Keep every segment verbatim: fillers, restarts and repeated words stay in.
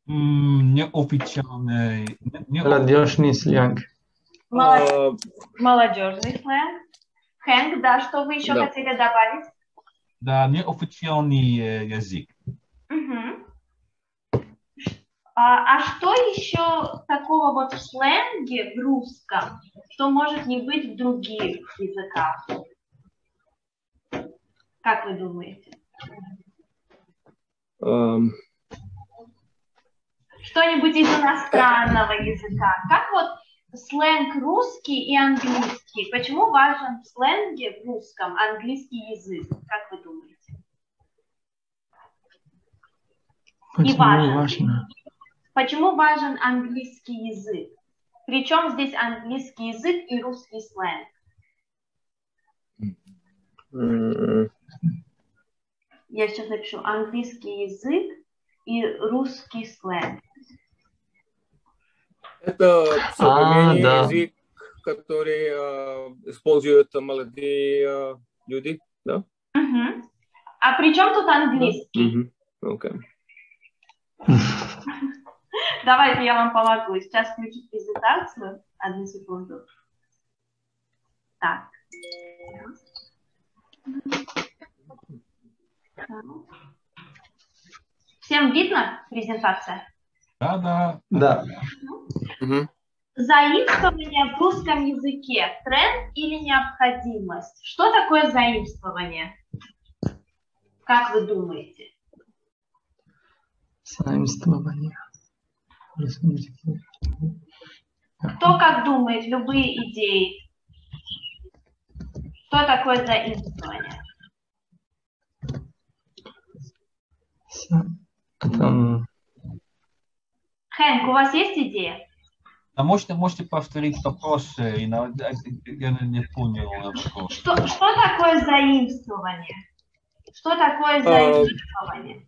М, Неофициальный. не- не- Молодежный сленг. Молод- А, Молодежный сленг. Хэнк, да, что вы еще Да. хотели добавить? Да, неофициальный э, язык. Мгм. А, а что еще такого вот в сленге, в русском, что может не быть в других языках? Как вы думаете? ам, Что-нибудь из иностранного языка? Как вот сленг русский и английский? Почему важен в сленге в русском английский язык? Как вы думаете? Почему важно. важно? Почему важен английский язык? Причем здесь английский язык и русский сленг? м, Я сейчас напишу английский язык и русский сленг. Это современный да. язык, который а, используют молодые а, люди, да? Мгм. А при чем тут английский? Мгм. Окей. Давайте я вам помогу. Сейчас включу презентацию. Одну секунду. Так. Всем видно презентация? Да, да. Да. Мгм. Заимствование в русском языке – тренд или необходимость? Что такое заимствование? Как вы думаете? Заимствование. Кто как думает? Любые идеи. Что такое заимствование? Это, Хэнк, у вас есть идея? А можете, можете повторить вопрос? э, и на- Я не понял вопрос. Что, что такое заимствование? Что такое заимствование?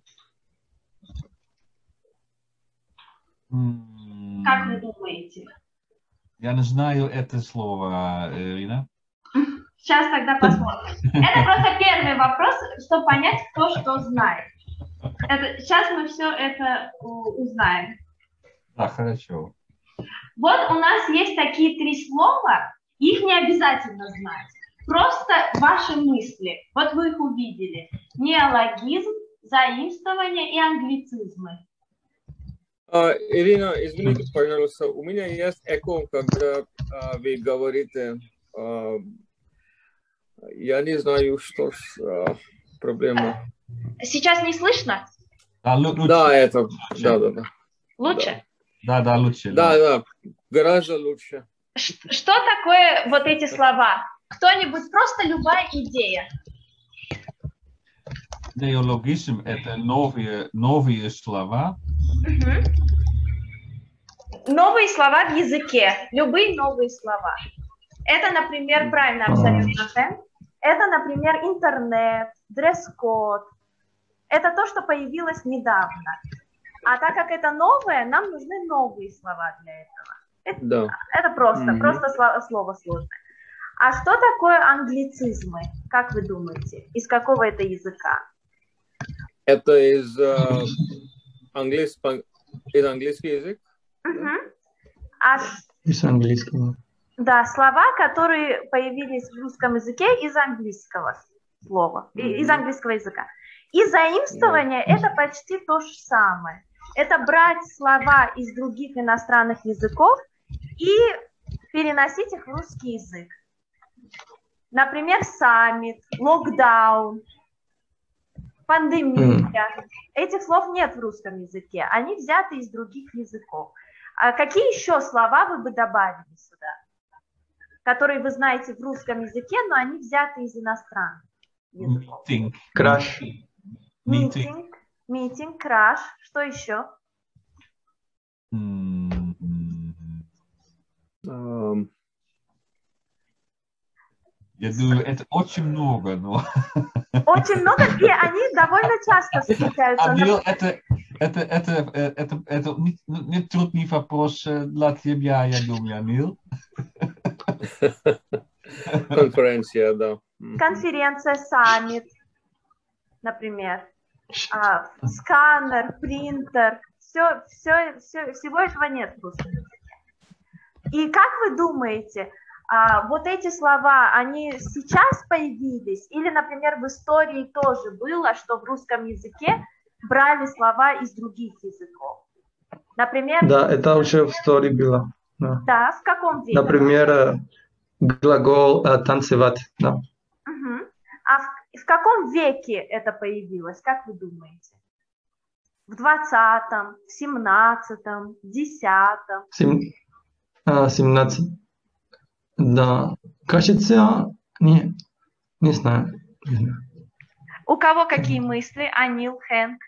М, Как вы думаете? Я не знаю это слово, э, Ирина. Сейчас тогда посмотрим. Это просто первый вопрос, чтобы понять, кто что знает. Это, сейчас мы все это у- узнаем. Да, хорошо. Вот у нас есть такие три слова, их не обязательно знать. Просто ваши мысли. Вот вы их увидели. Неологизм, заимствование и англицизмы. А, Ирина, извините, пожалуйста, у меня есть эко, когда а, вы говорите, а, я не знаю, что ж, а, проблема. Сейчас не слышно? Да, лу- лучше. Да, это, да, да, да. Лучше? Да, да, лучше. Да, да, гораздо лучше. Ш- Что такое вот эти слова? Кто-нибудь, просто любая идея. Неологизм – это новые, новые слова. Мгм. Новые слова в языке, любые новые слова. Это, например, правильно абсолютно, Хэн. Это, например, интернет, дресс-код. Это то, что появилось недавно. А так как это новое, нам нужны новые слова для этого. Это, Да. это просто, Мгм. просто сло- слово сложное. А что такое англицизмы? Как вы думаете? Из какого это языка? Это из, а, английс- из английский язык? Мгм. А ш- из английского. Да, слова, которые появились в русском языке из английского слова, и- из Мгм. английского языка. И заимствование это почти то же самое. Это брать слова из других иностранных языков и переносить их в русский язык. Например, саммит, локдаун, пандемия. Этих слов нет в русском языке, они взяты из других языков. А какие еще слова вы бы добавили сюда, которые вы знаете в русском языке, но они взяты из иностранных языков? Meeting. Краш. Meeting. Митинг, митинг, краш. Что еще? М, Ам, Я думаю, это очень много, но... Очень много, и они довольно часто встречаются. Анил, это, это, это, э, это, это не, не трудный вопрос э, для тебя, я думаю, Анил. конференция, да. Мгм. Конференция, саммит, например. А, сканер, принтер, все, все, все, всего этого нет в русском языке. И как вы думаете, а, вот эти слова, они сейчас появились? Или, например, в истории тоже было, что в русском языке брали слова из других языков? Например... Да, это уже в истории было. Да, да, в каком веке? Например, глагол «танцевать». Да. Угу. А в, в каком веке это появилось, как вы думаете? В двадцатом, в семнадцатом, в десятом? Сем... а, семнадцать. Да. Кажется, не, не знаю. Не знаю. У кого какие мысли? Анил, Хэнк?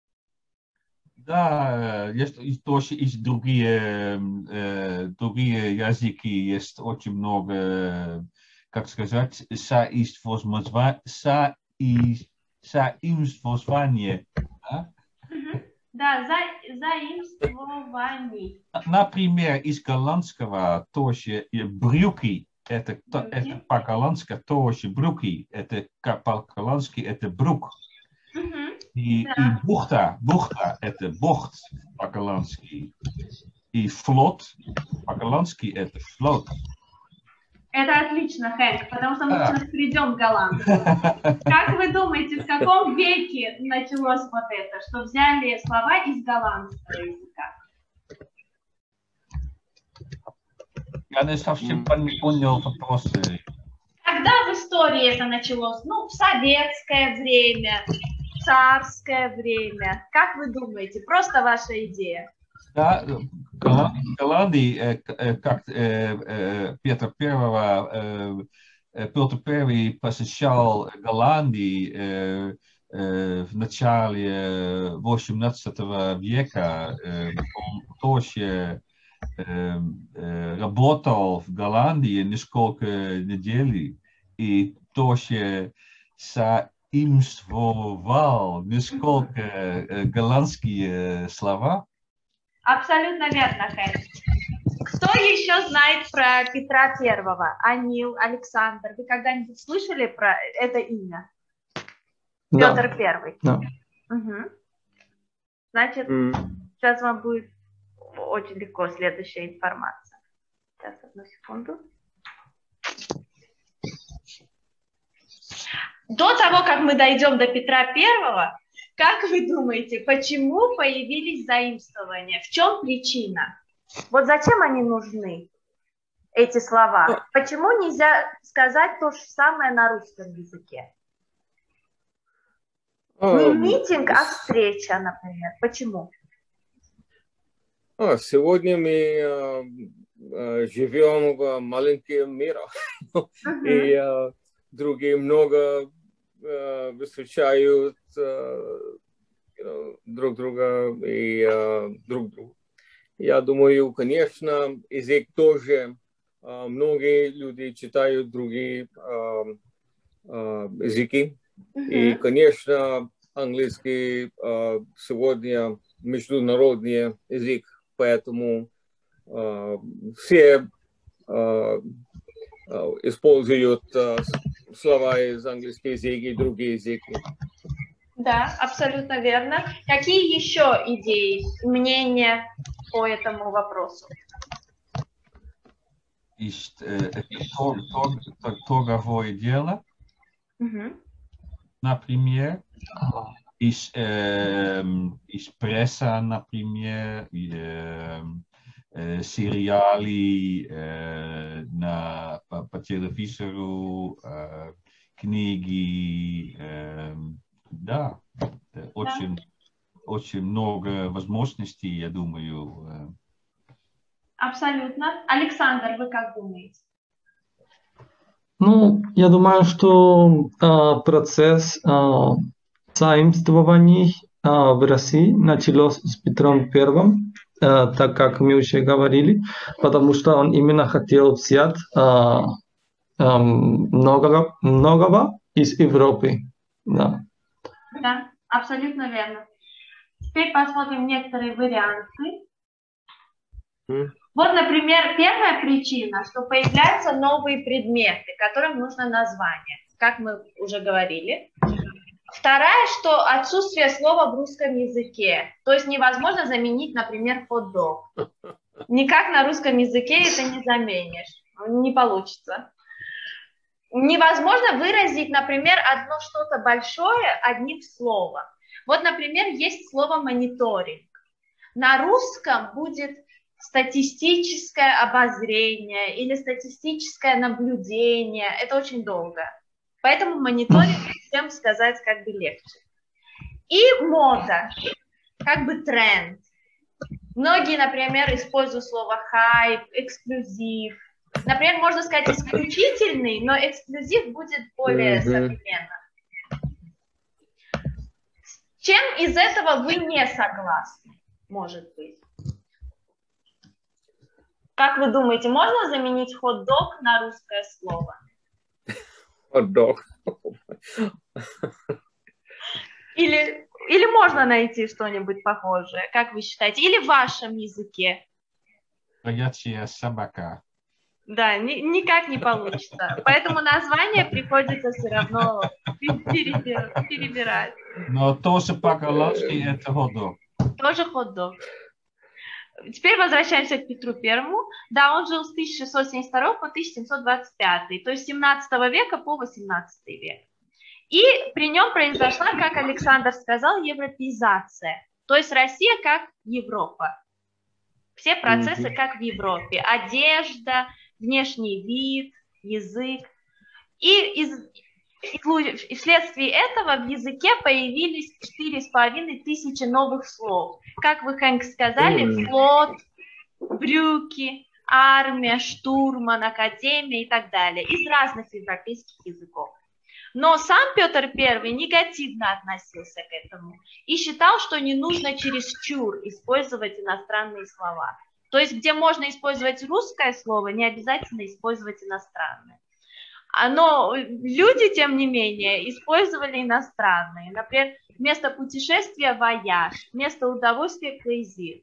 Да, есть, есть тоже есть другие, э, другие языки, есть очень много, как сказать, соизвозвания, соизвозвания. Да? Да, за, заимствований. Например, из голландского тоже брюки, это, это по-голландски тоже брюки, это по-голландски это брук. Угу. И, Да. и бухта, бухта это бухт по-голландски. И флот по-голландски это флот. Это отлично, Хэнк, потому что мы Да. сейчас перейдем к голландскому. Как вы думаете, в каком веке началось вот это, что взяли слова из голландского языка? Я не совсем не понял вопросы. Когда в истории это началось? Ну, в советское время, в царское время. Как вы думаете? Просто ваша идея. Да, в Голландии, э, э, как э, э, Петр Первого, э, э, Петр Первый посещал Голландию э, э, в начале восемнадцатого века, э, он тоже э, э, работал в Голландии несколько недель и тоже соимствовал несколько э, голландские слова. Абсолютно верно, Хэнк. Кто еще знает про Петра Первого? Анил, Александр. Вы когда-нибудь слышали про это имя? Да. Петр Первый. Да. Угу. Значит, Mm. сейчас вам будет очень легко следующая информация. Сейчас, одну секунду. До того, как мы дойдем до Петра Первого, как вы думаете, почему появились заимствования? В чем причина? Вот зачем они нужны, эти слова? Почему нельзя сказать то же самое на русском языке? Не митинг, а встреча, например. Почему? А, сегодня мы э, э, живем в маленьком мире, Uh-huh. и э, другие много э, встречают э, you know, друг друга и э, друг друга. Я думаю, конечно, язык тоже, э, многие люди читают другие э, э, языки, Uh-huh. и, конечно, английский э, сегодня международный язык. Поэтому э, все э, э, используют э, слова из английского языка и другие языки. Да, абсолютно верно. Какие еще идеи, мнения по этому вопросу? Есть э, тор, тор, тор, торговое дело, Угу. например, из, э, из пресса, например, э, э, сериалы э, на, по, по телевизору, э, книги, э, да, очень, да. очень много возможностей, я думаю. Абсолютно. Александр, вы как думаете? Ну, я думаю, что э, процесс э, заимствований э, в России начался с Петром Первым, э, так как мы уже говорили, потому что он именно хотел взять э, э, многого, многого из Европы. Да. Да, абсолютно верно. Теперь посмотрим некоторые варианты. Mm. Вот, например, первая причина, что появляются новые предметы, которым нужно название. Как мы уже говорили, Вторая, что отсутствие слова в русском языке. То есть невозможно заменить, например, хот-дог. Никак на русском языке это не заменишь. Не получится. Невозможно выразить, например, одно что-то большое одним словом. Вот, например, есть слово мониторинг. На русском будет статистическое обозрение или статистическое наблюдение. Это очень долго. Поэтому мониторинг всем сказать как бы легче. И мода, как бы тренд. Многие, например, используют слово хайп, эксклюзив. Например, можно сказать исключительный, но эксклюзив будет более mm-hmm. современно. С чем из этого вы не согласны, может быть? Как вы думаете, можно заменить хот-дог на русское слово? Хот-дог. Или, или можно найти что-нибудь похожее, как вы считаете? Или в вашем языке? Ходячая собака. Да, ни, никак не получится. Поэтому название приходится все равно перебирать. Но тоже по-голландски это хот-дог. Тоже хот-дог. Теперь возвращаемся к Петру Первому. Да, он жил с тысяча шестьсот семьдесят второго по тысяча семьсот двадцать пятый, то есть с семнадцатого века по восемнадцатый век. И при нем произошла, как Александр сказал, европеизация. То есть Россия как Европа. Все процессы mm-hmm. как в Европе. Одежда, внешний вид, язык. И из, и вследствие этого в языке появились четыре с половиной тысячи новых слов. Как вы, Хэнк, сказали, mm-hmm. флот, брюки, армия, штурман, академия и так далее. Из разных европейских языков. Но сам Петр Первый негативно относился к этому и считал, что не нужно чересчур использовать иностранные слова. То есть, где можно использовать русское слово, не обязательно использовать иностранное. Но люди, тем не менее, использовали иностранные. Например, вместо путешествия вояж, вместо удовольствия плезир.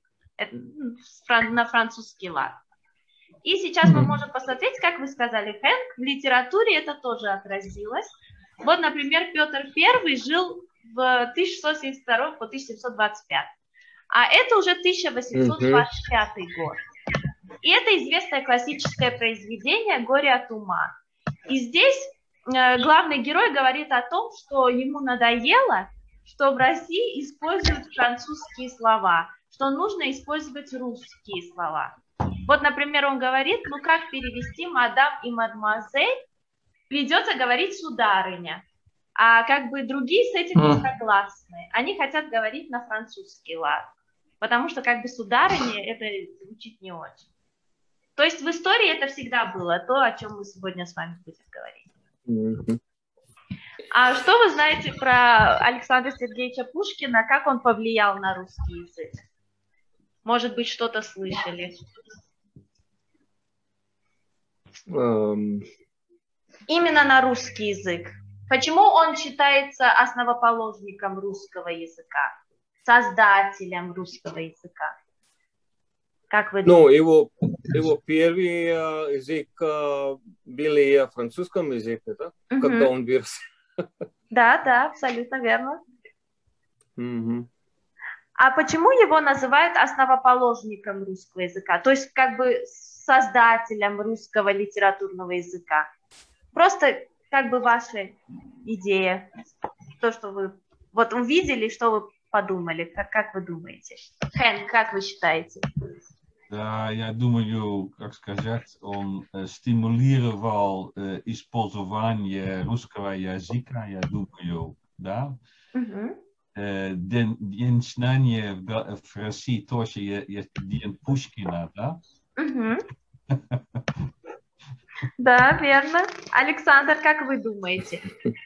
На французский лад. И сейчас мы можем посмотреть, как вы сказали, Хэнк, в литературе это тоже отразилось. Вот, например, Петр Первый жил в тысяча шестьсот семьдесят втором по тысяча семьсот двадцать пятый, а это уже тысяча восемьсот двадцать пятый uh-huh. год. И это известное классическое произведение «Горе от ума». И здесь э, главный герой говорит о том, что ему надоело, что в России используют французские слова, что нужно использовать русские слова. Вот, например, он говорит, ну как перевести мадам и мадемуазель? Придется говорить сударыня. А как бы другие с этим не согласны. Они хотят говорить на французский лад. Потому что как бы сударыня это звучит не очень. То есть в истории это всегда было то, о чем мы сегодня с вами будем говорить. Mm-hmm. А что вы знаете про Александра Сергеевича Пушкина? Как он повлиял на русский язык? Может быть, что-то слышали? Um... Именно на русский язык. Почему он считается основоположником русского языка, создателем русского языка? Как вы думаете? Ну, его, его первый язык был в французском языке, да? Uh-huh. Когда он вырос. Да, да, абсолютно верно. Uh-huh. А почему его называют основоположником русского языка? То есть как бы создателем русского литературного языка? Просто как бы ваша идея, то, что вы вот увидели, что вы подумали, как, как вы думаете? Хэнк, как вы считаете? Да, я думаю, как сказать, он э, стимулировал э, использование русского языка, я думаю, да. Uh-huh. Э, день, день знания в, в России тоже есть день Пушкина, да? Uh-huh. Да, верно. Александр, как вы думаете?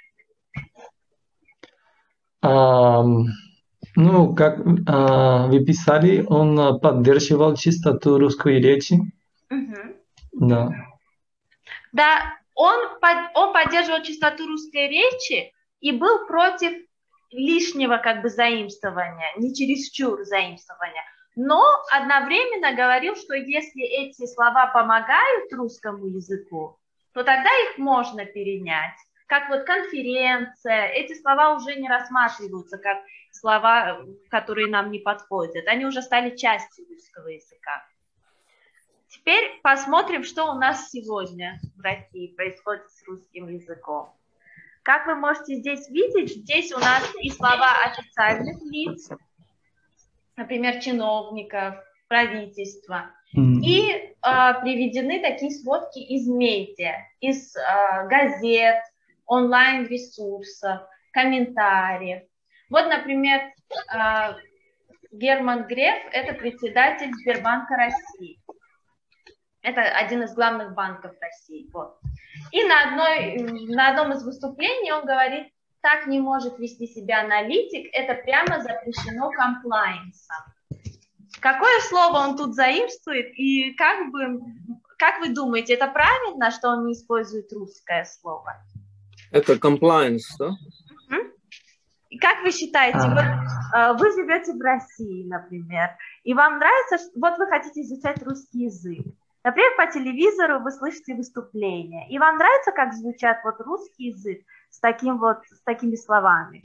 Um, ну, как uh, вы писали, он поддерживал чистоту русской речи. Uh-huh. Да. Да, он, под, он поддерживал чистоту русской речи и был против лишнего как бы заимствования, не чересчур заимствования. Но одновременно говорил, что если эти слова помогают русскому языку, то тогда их можно перенять. как вот конференция, эти слова уже не рассматриваются как слова, которые нам не подходят. Они уже стали частью русского языка. Теперь посмотрим, что у нас сегодня в России происходит с русским языком. Как вы можете здесь видеть, здесь у нас и слова официальных лиц, например, чиновников, правительства, mm-hmm. и э, приведены такие сводки из медиа, из э, газет, онлайн-ресурсов, комментариев. Вот, например, э, Герман Греф – это председатель Сбербанка России. Это один из главных банков России. Вот. И на, одной, на одном из выступлений он говорит, так не может вести себя аналитик, это прямо запрещено комплайенсом. Какое слово он тут заимствует, и как, бы, как вы думаете, это правильно, что он не использует русское слово? Это compliance, да? Uh-huh. И как вы считаете, вот, вы живете в России, например, и вам нравится, вот вы хотите изучать русский язык. Например, по телевизору вы слышите выступления, и вам нравится, как звучат вот русский язык с, таким вот, с такими словами?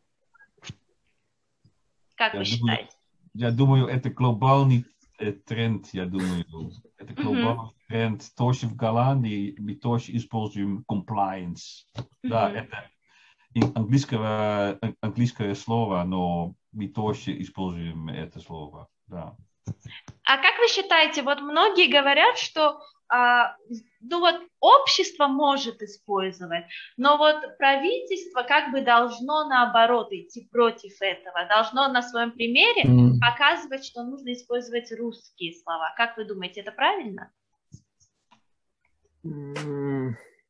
Как я вы думаю, считаете? Я думаю, это глобальный тренд, я думаю. Это глобальный mm-hmm. тренд. Тоже в Голландии мы тоже используем compliance. Mm-hmm. Да, это английское, английское слово, но мы тоже используем это слово. Да. А как вы считаете, вот многие говорят, что а, ну вот общество может использовать, но вот правительство как бы должно наоборот идти против этого, должно на своем примере mm. показывать, что нужно использовать русские слова. Как вы думаете, это правильно? Mm.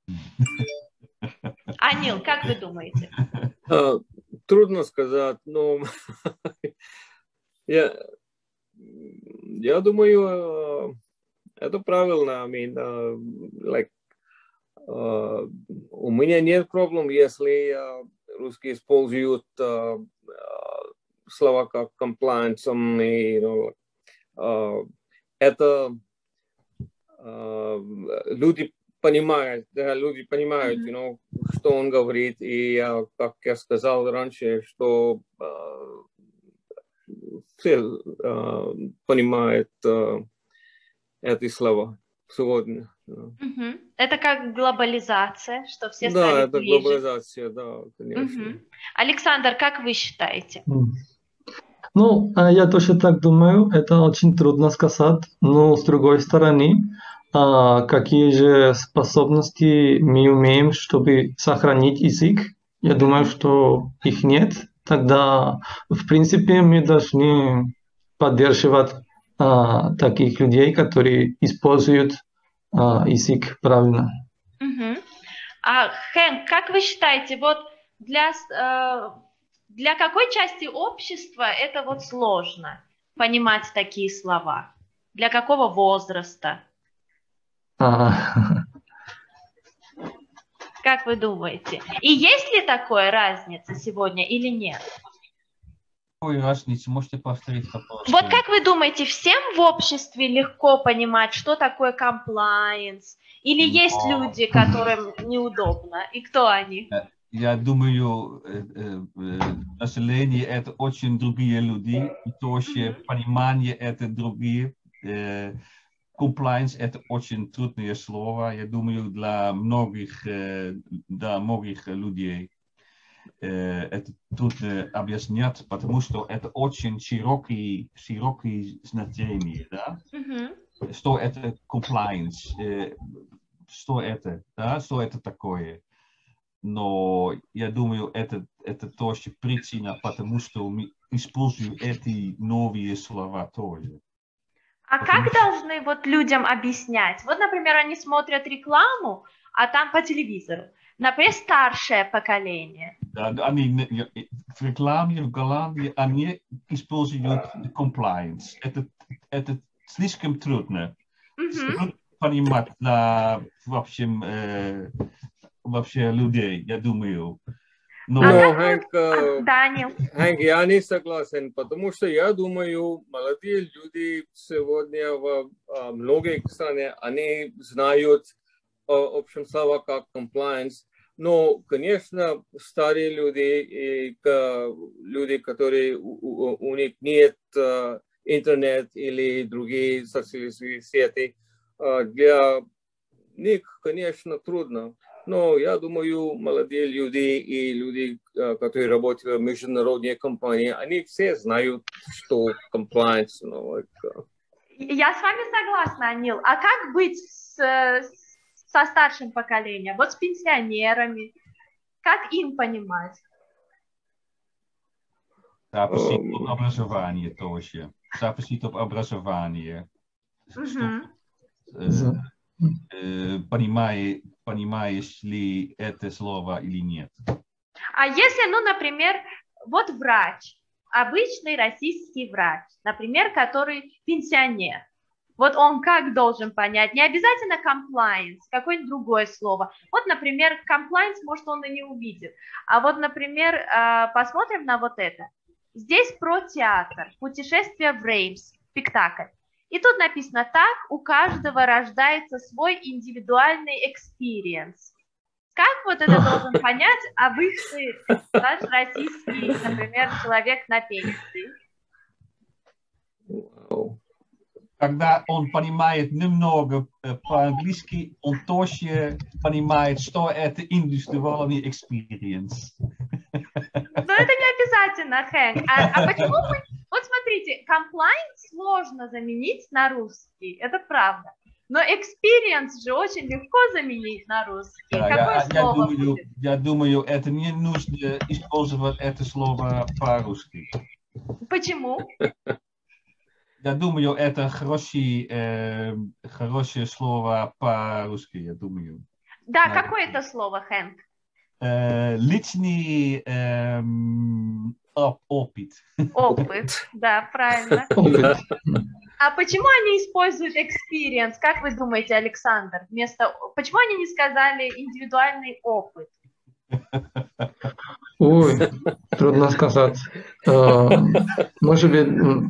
Анил, как вы думаете? Uh, трудно сказать, но я... Я думаю, это правильно. I mean, uh, like, uh, у меня нет проблем, если uh, русские используют uh, uh, слова как compliance, и, you know, uh, это uh, люди понимают, да, люди понимают, you know, что он говорит, и uh, как я сказал раньше, что uh, все uh, понимают uh, эти слова сегодня. Uh-huh. Это как глобализация, что все да, стали это ближе. Глобализация, да, конечно. Uh-huh. Александр, как вы считаете? Ну, я тоже так думаю, это очень трудно сказать, но с другой стороны, какие же способности мы имеем, чтобы сохранить язык? Я думаю, что их нет. Тогда, в принципе, мы должны поддерживать а, таких людей, которые используют а, язык правильно. Uh-huh. А, Хэнк, как вы считаете, вот для, э, для какой части общества это вот сложно понимать такие слова? Для какого возраста? А-а-а. Как вы думаете? И есть ли такая разница сегодня или нет? Какой разница? Можете повторить вопрос? Вот как вы думаете, всем в обществе легко понимать, что такое compliance? Или Но... есть люди, которым неудобно? И кто они? Я думаю, население это очень другие люди, и тоже понимание это другие. Compliance – это очень трудное слово, я думаю, для многих, для многих людей. Это трудно объяснять, потому что это очень широкие, широкие значения. Да? Mm-hmm. Что это compliance? Что это? Да? Что это такое? Но я думаю, это, это тоже причина, потому что мы используем эти новые слова тоже. А как должны вот людям объяснять? Вот, например, они смотрят рекламу, а там по телевизору. Например, старшее поколение. Да, они в рекламе в Голландии они используют compliance. Это, это слишком трудно. Mm-hmm. Понимать для вообще, э, вообще людей, я думаю. Но, а Но Хэнк, Данил. Хэнк, я не согласен, потому что я думаю, молодые люди сегодня в uh, многих странах, они знают uh, общем слова как compliance, Но, конечно, старые люди и люди, которые у, у них нет интернет или другие социальные сети, для них, конечно, трудно. Но я думаю, молодые люди и люди, которые работают в международной компании, они все знают, что compliance. Ну, like, я с вами согласна, Анил. А как быть с, со старшим поколением? Вот с пенсионерами. Как им понимать? Записить op образование тоже. Записить op образование. Понимаешь, понимаешь ли это слово или нет? А если, ну, например, вот врач, обычный российский врач, например, который пенсионер, вот он как должен понять? Не обязательно compliance, какое-нибудь другое слово. Вот, например, compliance, может, он и не увидит. А вот, например, посмотрим на вот это. Здесь про театр, путешествие в Реймс, спектакль. И тут написано так, у каждого рождается свой индивидуальный experience. Как вот это должен понять обычный наш российский, например, человек на пенсии? Когда он понимает немного по-английски, он тоже понимает, что это индивидуальный experience. Но это не обязательно, Хэнк. А, а почему мы... Вот смотрите, compliance сложно заменить на русский, это правда. Но experience же очень легко заменить на русский. Да, Какое я, слово я, думаю, будет? я думаю, это не нужно использовать это слово по-русски. Почему? Я думаю, это хороший, э, хорошее слово по-русски, я думаю. Да, Надо. Какое это слово, Хэнк? Э, личный э, опыт. Опыт, да, правильно. А почему они используют experience? Как вы думаете, Александр? Вместо... Почему они не сказали индивидуальный опыт? Ой, трудно сказать. Может быть,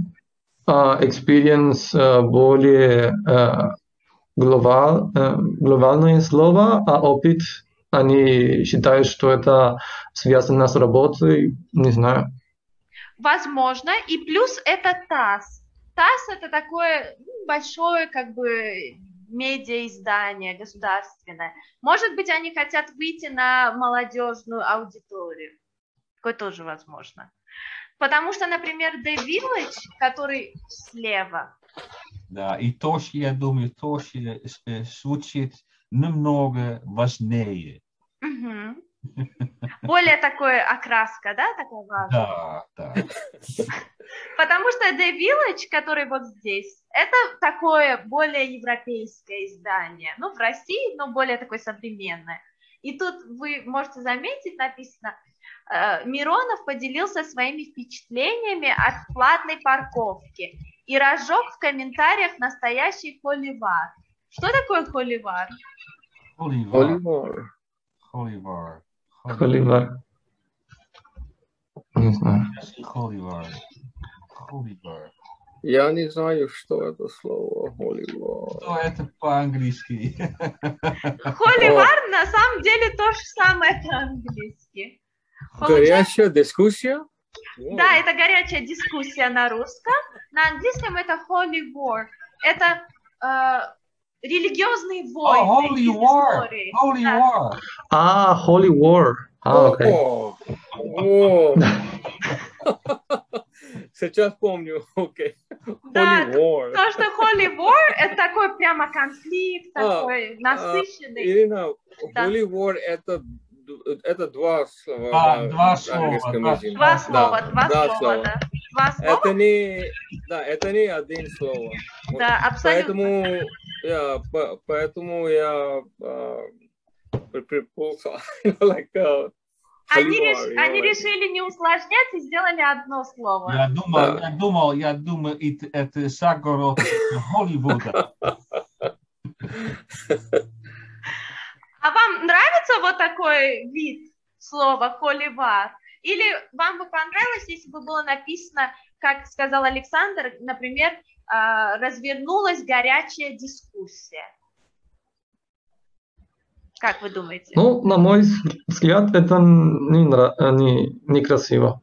experience более глобал, глобальное слово, а опыт, они считают, что это связано с работой, не знаю. Возможно, и плюс это ТАСС. ТАСС это такое большое, как бы, медиаиздание государственное. Может быть, они хотят выйти на молодежную аудиторию. Такое тоже возможно. Потому что, например, The Village, который слева. Да, и тоже, я думаю, тоже звучит немного важнее. Угу. Более такой окраска, да, такая важная? Да, да. Потому что The Village, который вот здесь, это такое более европейское издание. Ну, в России, но более такое современное. И тут вы можете заметить, написано, Миронов поделился своими впечатлениями от платной парковки и разжег в комментариях настоящий холивар. Что такое холивар? Холивар. Холивар. Холивар. Не знаю. Холивар. Холивар. Я не знаю, что это слово холивар. Что это по-английски? Холивар на самом деле то же самое по-английски. Горячая дискуссия? Да, это горячая дискуссия на русском. На английском это holy war. Это э, религиозные войны. Oh, holy war. Holy да. war. А, holy war. А, окей. О, о. Сейчас помню, окей. Да, Holy war. то, что holy war, это такой прямо конфликт, А, такой насыщенный. А, Ирина, Да. holy war это это два слова. Да, на, два на слова, английском да. языке. Два слова, Да, два да, слова, слова. да. Два слова, Это не, да, это не один слово. да, абсолютно. Поэтому я, по- поэтому я а, припулся, like, uh, Они, холивар, реш- я они like. решили не усложнять и сделали одно слово. Я думал, Да. я думал, я думал, это- это загород Голливуда. А вам нравится вот такой вид слова холивар? Или вам бы понравилось, если бы было написано, как сказал Александр, например, а, развернулась горячая дискуссия? Как вы думаете? Ну, на мой взгляд, это не, нрав... не, некрасиво.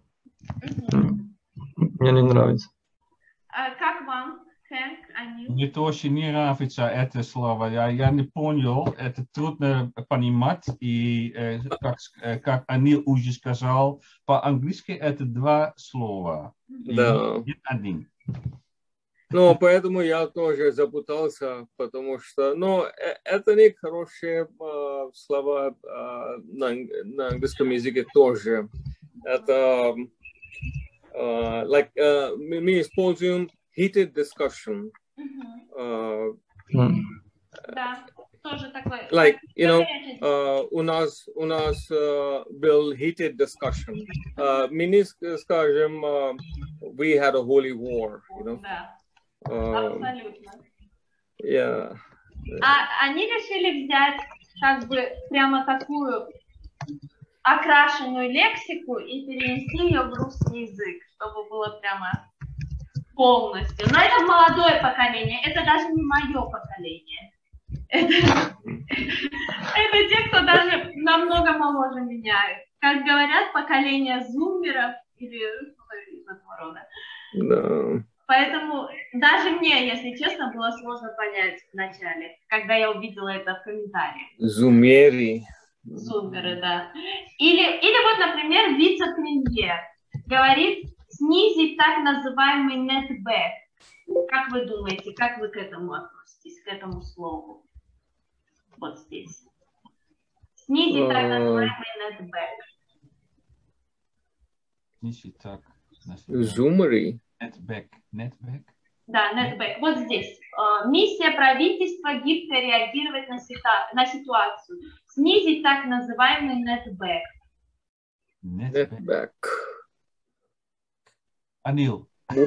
Мне не нравится. А как вам, Хэнк, Анил? Мне тоже не нравится это слово. Я, я не понял, это трудно понимать. И э, как, как Анил уже сказал, по-английски это два слова. Да. И один. Ну, поэтому я тоже запутался, потому что, ну, это не хорошие uh, слова uh, на, на английском языке тоже. Это, uh, like, uh, мы используем heated discussion. Uh, Mm. Да, тоже такой. like, you know, uh, у нас, у нас uh, был heated discussion. Uh, мы не скажем, uh, we had a holy war, you know. Да. Uh, Абсолютно. yeah. А они решили взять как бы прямо такую окрашенную лексику и перенести ее в русский язык, чтобы было прямо полностью. Но это молодое поколение, это даже не мое поколение. Это, это те, кто даже намного моложе меня. Как говорят, поколение зумеров или что-то из этого рода. Да. Поэтому даже мне, если честно, было сложно понять вначале, когда я увидела это в комментариях. Зумери. Зумеры, да. Или, или вот, например, вице-премьер говорит снизить так называемый netback. Как вы думаете, как вы к этому относитесь, к этому слову? Вот здесь. Снизить так называемый netback. Снизить так. Зумери. Netback. Netback. Да, netback. Вот здесь. Миссия правительства гибко реагировать на, сита... на ситуацию. Снизить так называемый netback. Netback. Анил.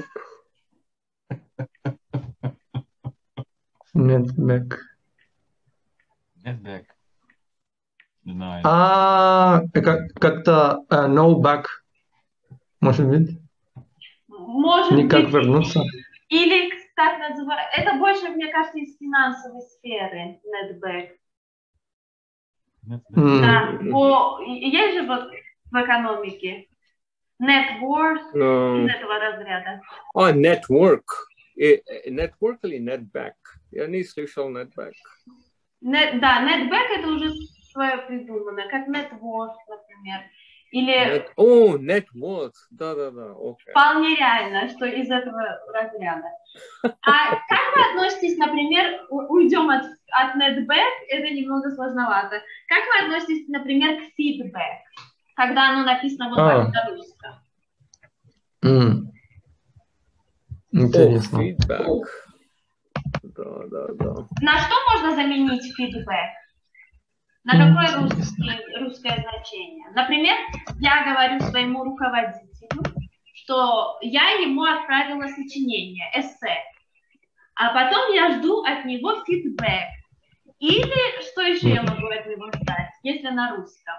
Netback. Netback. Denial. А, как, как-то uh, no back. Может быть? Может Никак быть. вернуться. Или так называемый. Это больше, мне кажется, из финансовой сферы netback. Netback. Mm. Да, по... есть же вот в экономике net worth No. из этого разряда. А, network. Network или netback? Я не слышал netback. Net, да, netback это уже свое придуманное, как net worth, например. Или... Net... О, net worth. Да-да-да, окей. Вполне реально, что из этого разряда. А как вы относитесь, например, уйдем от, от netback, это немного сложновато. Как вы относитесь, например, к feedback, когда оно написано вот А. так на русском? Mm. Интересно. О, feedback. Да-да-да. На что можно заменить feedback? На какое русское, русское значение? Например, я говорю своему руководителю, что я ему отправила сочинение, эссе, а потом я жду от него фидбэк. Или что еще я могу от него ждать, если на русском?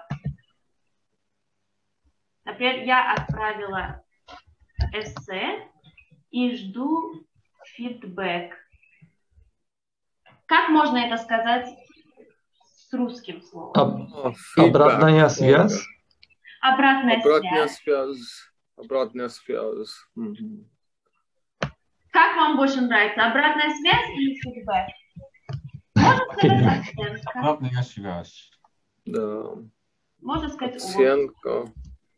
Например, я отправила эссе и жду фидбэк. Как можно это сказать с русским словом? Об... Обратная связь? Обратная, Обратная связь. связь. Обратная связь. Mm-hmm. Как вам больше нравится, обратная связь или фидбэк? Можно сказать оценка? Обратная связь. Да. Можно сказать оценка.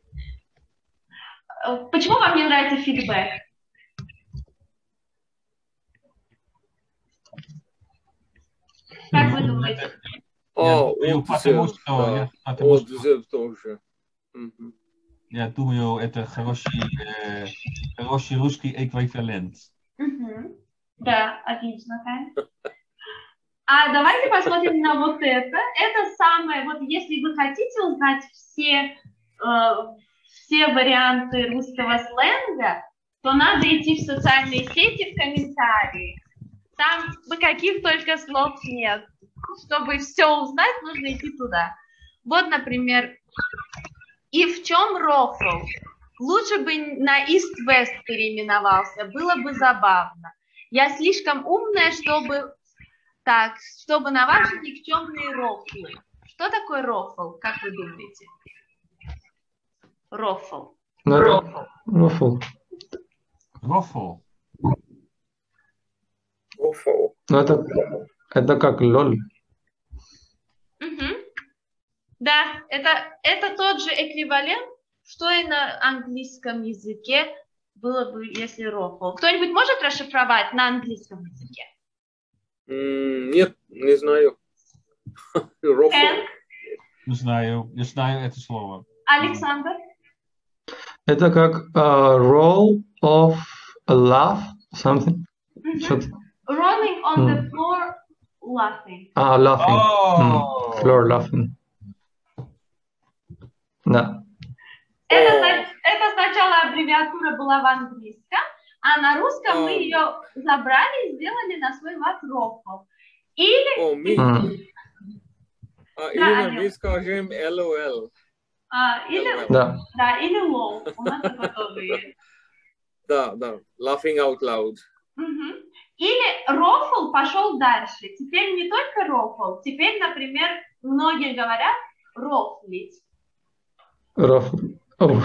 Почему вам не нравится фидбэк? Как вы думаете? О, я, потому что, да. я, потому отзыв что, тоже. Mm-hmm. Я думаю, это хороший, э, хороший русский эквивалент. Mm-hmm. Да, отлично, Хань. А давайте посмотрим на вот это. Это самое, вот если вы хотите узнать все, э, все варианты русского сленга, то надо идти в социальные сети, в комментарии. Там каких только слов нет. Чтобы все узнать, нужно идти туда. Вот, например, и в чем рофл? Лучше бы на East-West переименовался, было бы забавно. Я слишком умная, чтобы так, чтобы на ваши никчемные рофлы. Что такое рофл, как вы думаете? Рофл. Рофл. Рофл. Рофл. Рофл. Ну, это, это как лол. Угу. Да, это, это тот же эквивалент, что и на английском языке было бы, если рофл. Кто-нибудь может расшифровать на английском языке? Mm, нет, не знаю. Рофл. Не знаю, не знаю это слово. Александр? Это как uh, roll of a laugh, something. Mm-hmm. Что-то. Rolling on Mm. the floor, laughing. А, laughing. Oh. Mm. Floor laughing. Да. Это, это сначала аббревиатура была в английском, а на русском мы ее забрали и сделали на свой лад рофл. Или... О, ми... Mm. а, или мы скажем эл о эл. А, или... Да. Да, или лол. У нас это тоже есть. Да, да. Laughing out loud. Угу. Или рофл пошел дальше. Теперь не только рофл, теперь, например, многие говорят рофлить. Рофл. Oh.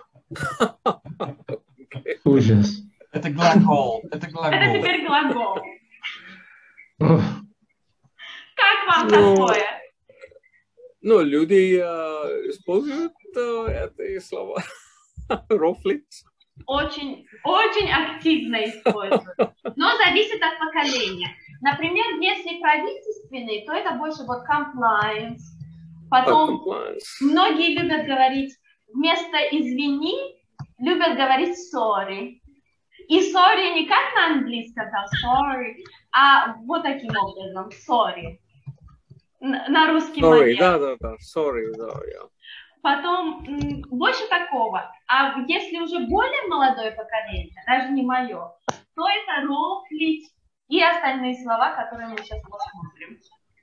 Ужас. Это глагол. Это глагол. Это теперь глагол. Oh. Как вам Ну, такое? Ну, люди uh, используют uh, эти слова. Рофлить. Очень, очень активно используют. Но зависит от поколения. Например, если правительственный, то это больше вот compliance. Потом Compliance. многие любят говорить вместо извини, любят говорить sorry. И sorry не как на английском, там sorry, а вот таким образом, sorry. На, на русский Sorry, манер. да, да, да, sorry, да, yeah. Потом м, больше такого. А если уже более молодое поколение, даже не мое, то это рофлить и остальные слова, которые мы сейчас посмотрим.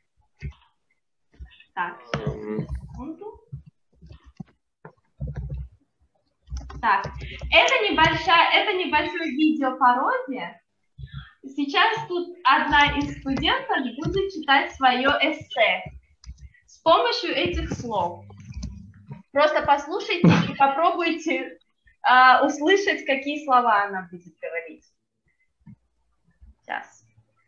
Так, Um, секунду. Так, это небольшая, это небольшое видео пародия. Сейчас тут одна из студенток будет читать свое эссе с помощью этих слов. Просто послушайте и попробуйте а, услышать, какие слова она будет говорить. Сейчас.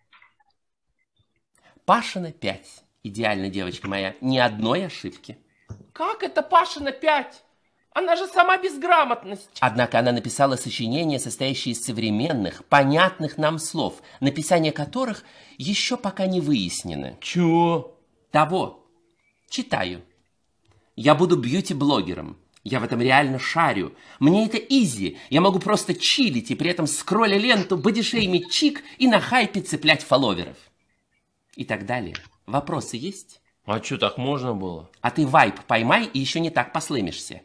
Пашина пять. Идеальная девочка моя. Ни одной ошибки. Как это Пашина пять? Она же сама безграмотность. Однако она написала сочинение, состоящее из современных, понятных нам слов, написание которых еще пока не выяснено. Чего? Того. Читаю. Я буду бьюти-блогером. Я в этом реально шарю. Мне это изи. Я могу просто чилить и при этом скролля ленту, бодишеймить чик и на хайпе цеплять фолловеров. И так далее. Вопросы есть? А что, так можно было? А ты вайп поймай и еще не так послымишься.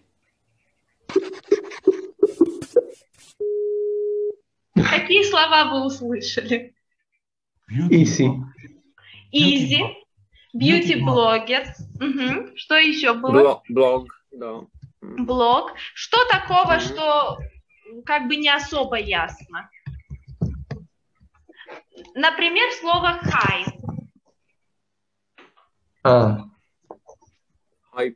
Какие слова вы услышали? Easy. Easy, beauty-блогер. Угу. Что еще было? блог, да. Блог. Что такого, что как бы не особо ясно? Например, слово хайп. А. Хайп.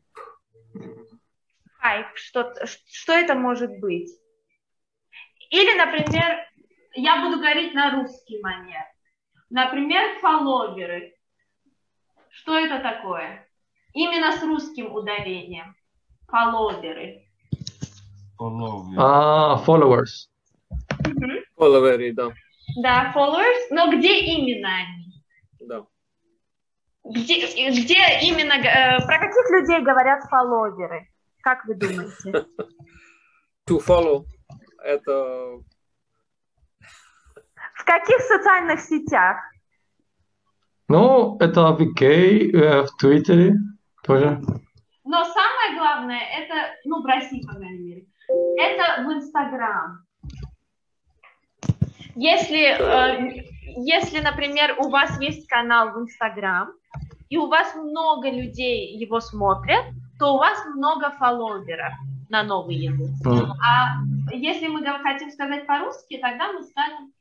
Хайп. Что, что это может быть? Или, например, я буду говорить на русский манер. Например, фолловеры. Что это такое? Именно с русским ударением. Фолловеры. Followers. А, followers. Угу. Фолловеры, да. Да, followers. Но где именно они? Да. Где, где именно, э, про каких людей говорят фолловеры? Как вы думаете? To follow. Это... В каких социальных сетях? Ну, это ви кей э, в Твиттере тоже. Но самое главное, это, ну, в России, по крайней мере, это в Инстаграм. Если, э, если, например, у вас есть канал в Инстаграм, и у вас много людей его смотрят, то у вас много фолловеров на новый язык. Mm. А если мы хотим сказать по-русски, тогда мы скажем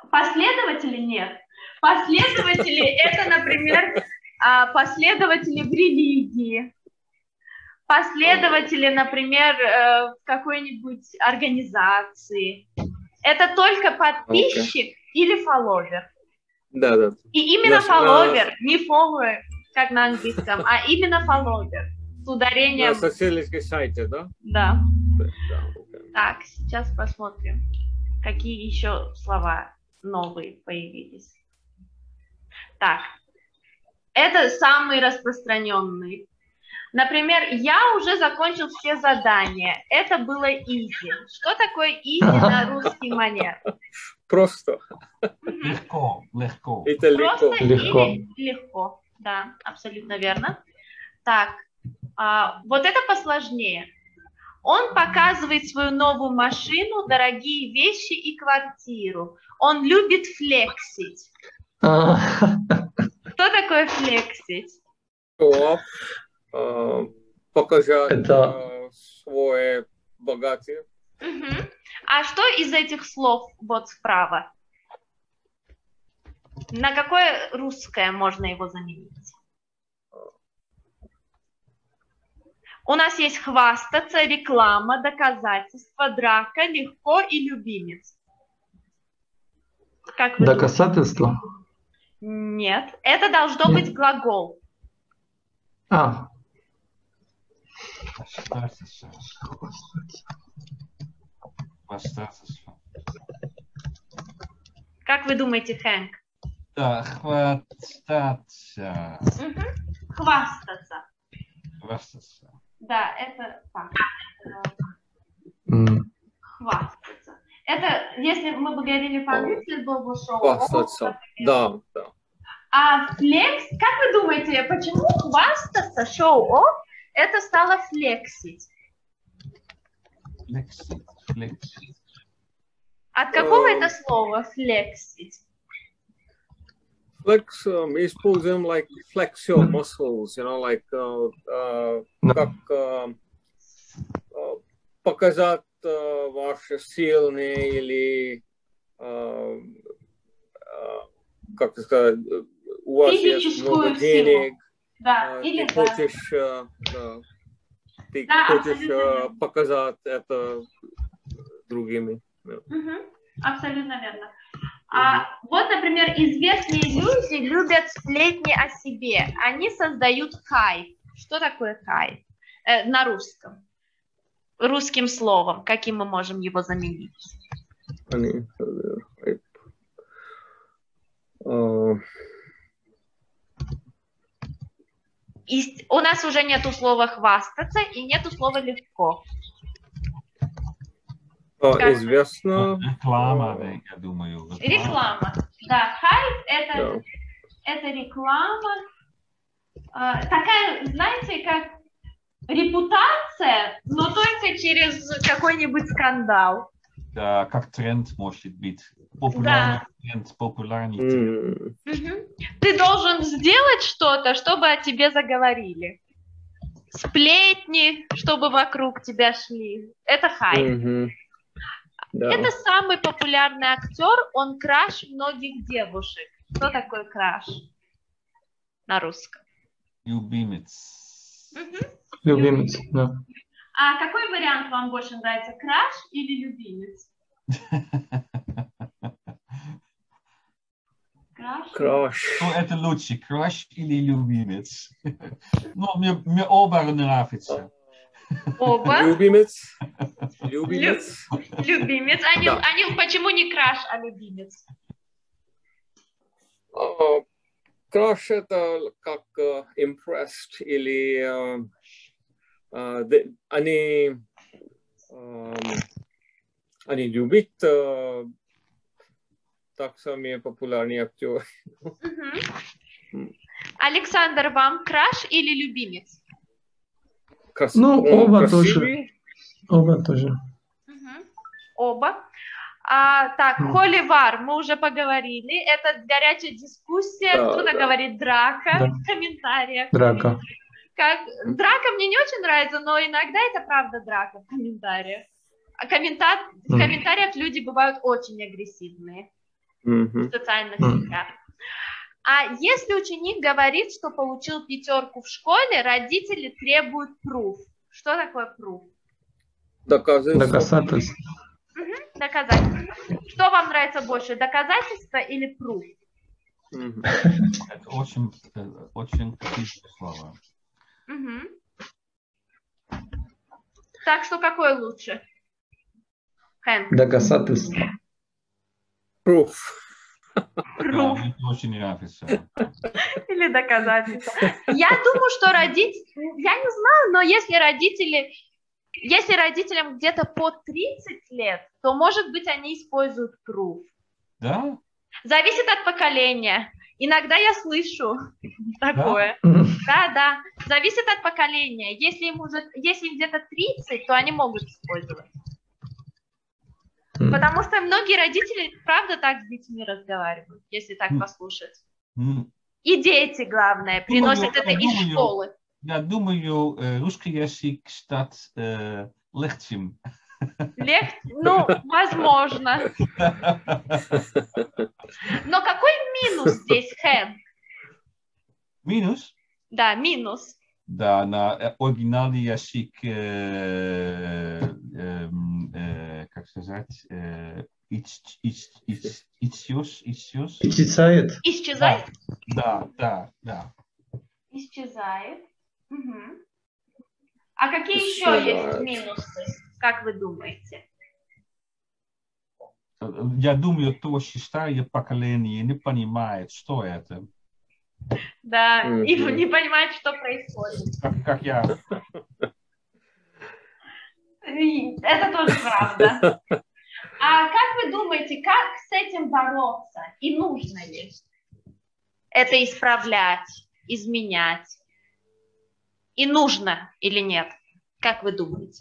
Последователи нет. Последователи это, например, последователи в религии. Последователи, например, в какой-нибудь организации. Это только подписчик okay. или фолловер. Да, да. И именно фолловер, не follower, как на английском, а именно фолловер. С ударением... На социальном сайте, да? Да. Да, okay. Так, сейчас посмотрим, какие еще слова новые появились. Так, это самые распространенные. Например, я уже закончил все задания. Это было easy. Что такое easy на русский манер? Просто. Легко, легко. Это легко. Просто легко. Или легко. Да, абсолютно верно. Так, а, вот это посложнее. Он показывает свою новую машину, дорогие вещи и квартиру. Он любит флексить. Что такое флексить? Uh, показать Это... uh, свое богатство. Угу. А что из этих слов вот справа? На какое русское можно его заменить? У нас есть хвастаться, реклама, доказательство, драка, легко и любимец. Как вы Доказательство? думаете? Нет, это должно Нет. быть глагол. А. Как вы думаете, Хэнк? Да, хвастаться. Угу. Хвастаться. Хвастаться. Да, это так. Mm. Хвастаться. Это, если мы бы говорили по-английски, было бы шоу. Хвастаться. Да, да. А флекс, как вы думаете, почему хвастаться, шоу-офф, это стало флексить? Флексить, флексить. От какого uh, это слова флексить? Flex, um, мы используем like flex your muscles, you know, like uh, uh, no. как uh, uh, показать uh, ваши сильные или uh, uh, как сказать, у вас есть много денег, да, uh, или ты да. хочешь, uh, uh, ты да, хочешь uh, показать это другими. Yeah. Угу. Абсолютно верно. А, вот, например, известные люди любят сплетни о себе. Они создают хайп. Что такое хайп? Э, на русском. Русским словом. Каким мы можем его заменить? Они хайп. Uh... И у нас уже нету слова хвастаться и нету слова легко. О, известно. Реклама, я думаю. Реклама. реклама. Да, хайп это, да. это реклама. А, такая, знаете, как репутация, но только через какой-нибудь скандал. Да, как тренд может быть. Популярный да. тренд, популярный тренд. Mm-hmm. Ты должен сделать что-то, чтобы о тебе заговорили. Сплетни, чтобы вокруг тебя шли. Это хайп. Mm-hmm. Да. Это самый популярный актер, он краш многих девушек. Что такое краш на русском? Любимец. Угу. Любимец, да. А какой вариант вам больше нравится, краш или любимец? Краш? Краш. Ну, это лучше, краш или любимец. Ну, мне, мне оба нравятся. Оба? Любимец. Любимец. Лю- любимец. Они, да. они почему не краш, а любимец? Uh, краш это как uh, impressed или uh, uh, de, они uh, они любят uh, так самые популярные актеры. Uh-huh. Александр, вам краш или любимец? Крас... Ну, оба тоже. Оба тоже. Угу. Оба. А, так, mm. холивар, мы уже поговорили. Это горячая дискуссия. Да, Кто-то да. говорит драка да. в комментариях. Драка. Как... Драка мне не очень нравится, но иногда это правда драка в комментариях. А коммента... mm. в комментариях люди бывают очень агрессивные. в социальных сетях. А если ученик говорит, что получил пятерку в школе, родители требуют proof. Что такое proof? Доказательство. Доказательство. Угу, доказательство. Что вам нравится больше, доказательство или proof? Мгм. Это очень, э, очень критичные слова. Угу. Так что какое лучше? Хэнк. Доказательство. Proof. Да, Proof мне это очень нравится. или доказательство? Я думаю, что родители, я не знаю, но если родители, если родителям где-то по тридцать лет, то, может быть, они используют proof. Да? Зависит от поколения. Иногда я слышу такое. Мгм. Да, да. Зависит от поколения. Если им уже, если им где-то тридцать, то они могут использовать. Потому что многие родители, правда, так с детьми разговаривают, если так М. послушать. М, И дети, главное, приносят Думаю, это из думаю. школы. Я думаю, э, русский язык стать э, легче. Лег... Ну, возможно. Но какой минус здесь, Хэн? Минус? Да, минус. Да, на э, оригинальный язык, э, эм, э, как сказать, э, ич- ич- ич- исчез, исчез. Исчезает. Исчезает? Да, да, да. Исчезает. Мгм. А какие еще Исчезает. есть минусы, как вы думаете? Я думаю, то шестое поколение не понимает, что это. Да, и Мгм. не понимать, что происходит. Как, как я. И это тоже правда. А как вы думаете, как с этим бороться? И нужно ли это исправлять, изменять? И нужно или нет? Как вы думаете?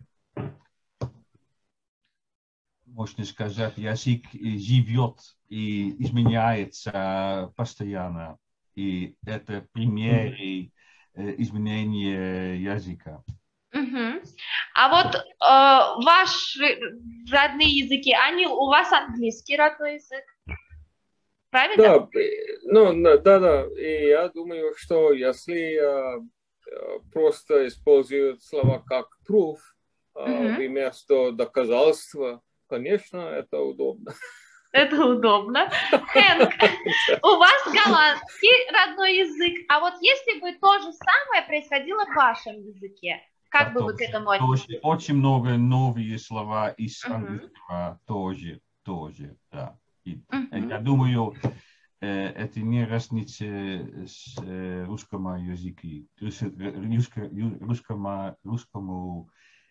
Можно сказать, язык живет и изменяется постоянно. И это примеры э, изменения языка. Мгм. А вот э, ваши родные языки, они у вас английский родной язык? Правильно? Да, э, ну, на- да, да. И я думаю, что если э, э, просто используют слова как proof э, Мгм. вместо доказательства, конечно, это удобно. Это удобно. Хэнк, у вас голландский родной язык, а вот если бы то же самое происходило в вашем языке, как бы Да, вы к тоже, этому тоже отнеслись? очень много новые слова из Мгм. английского тоже, тоже, да. И, э, Мгм. я думаю, э, это не разница с э, русскому языку, рус- русско- ю- русскому, русскому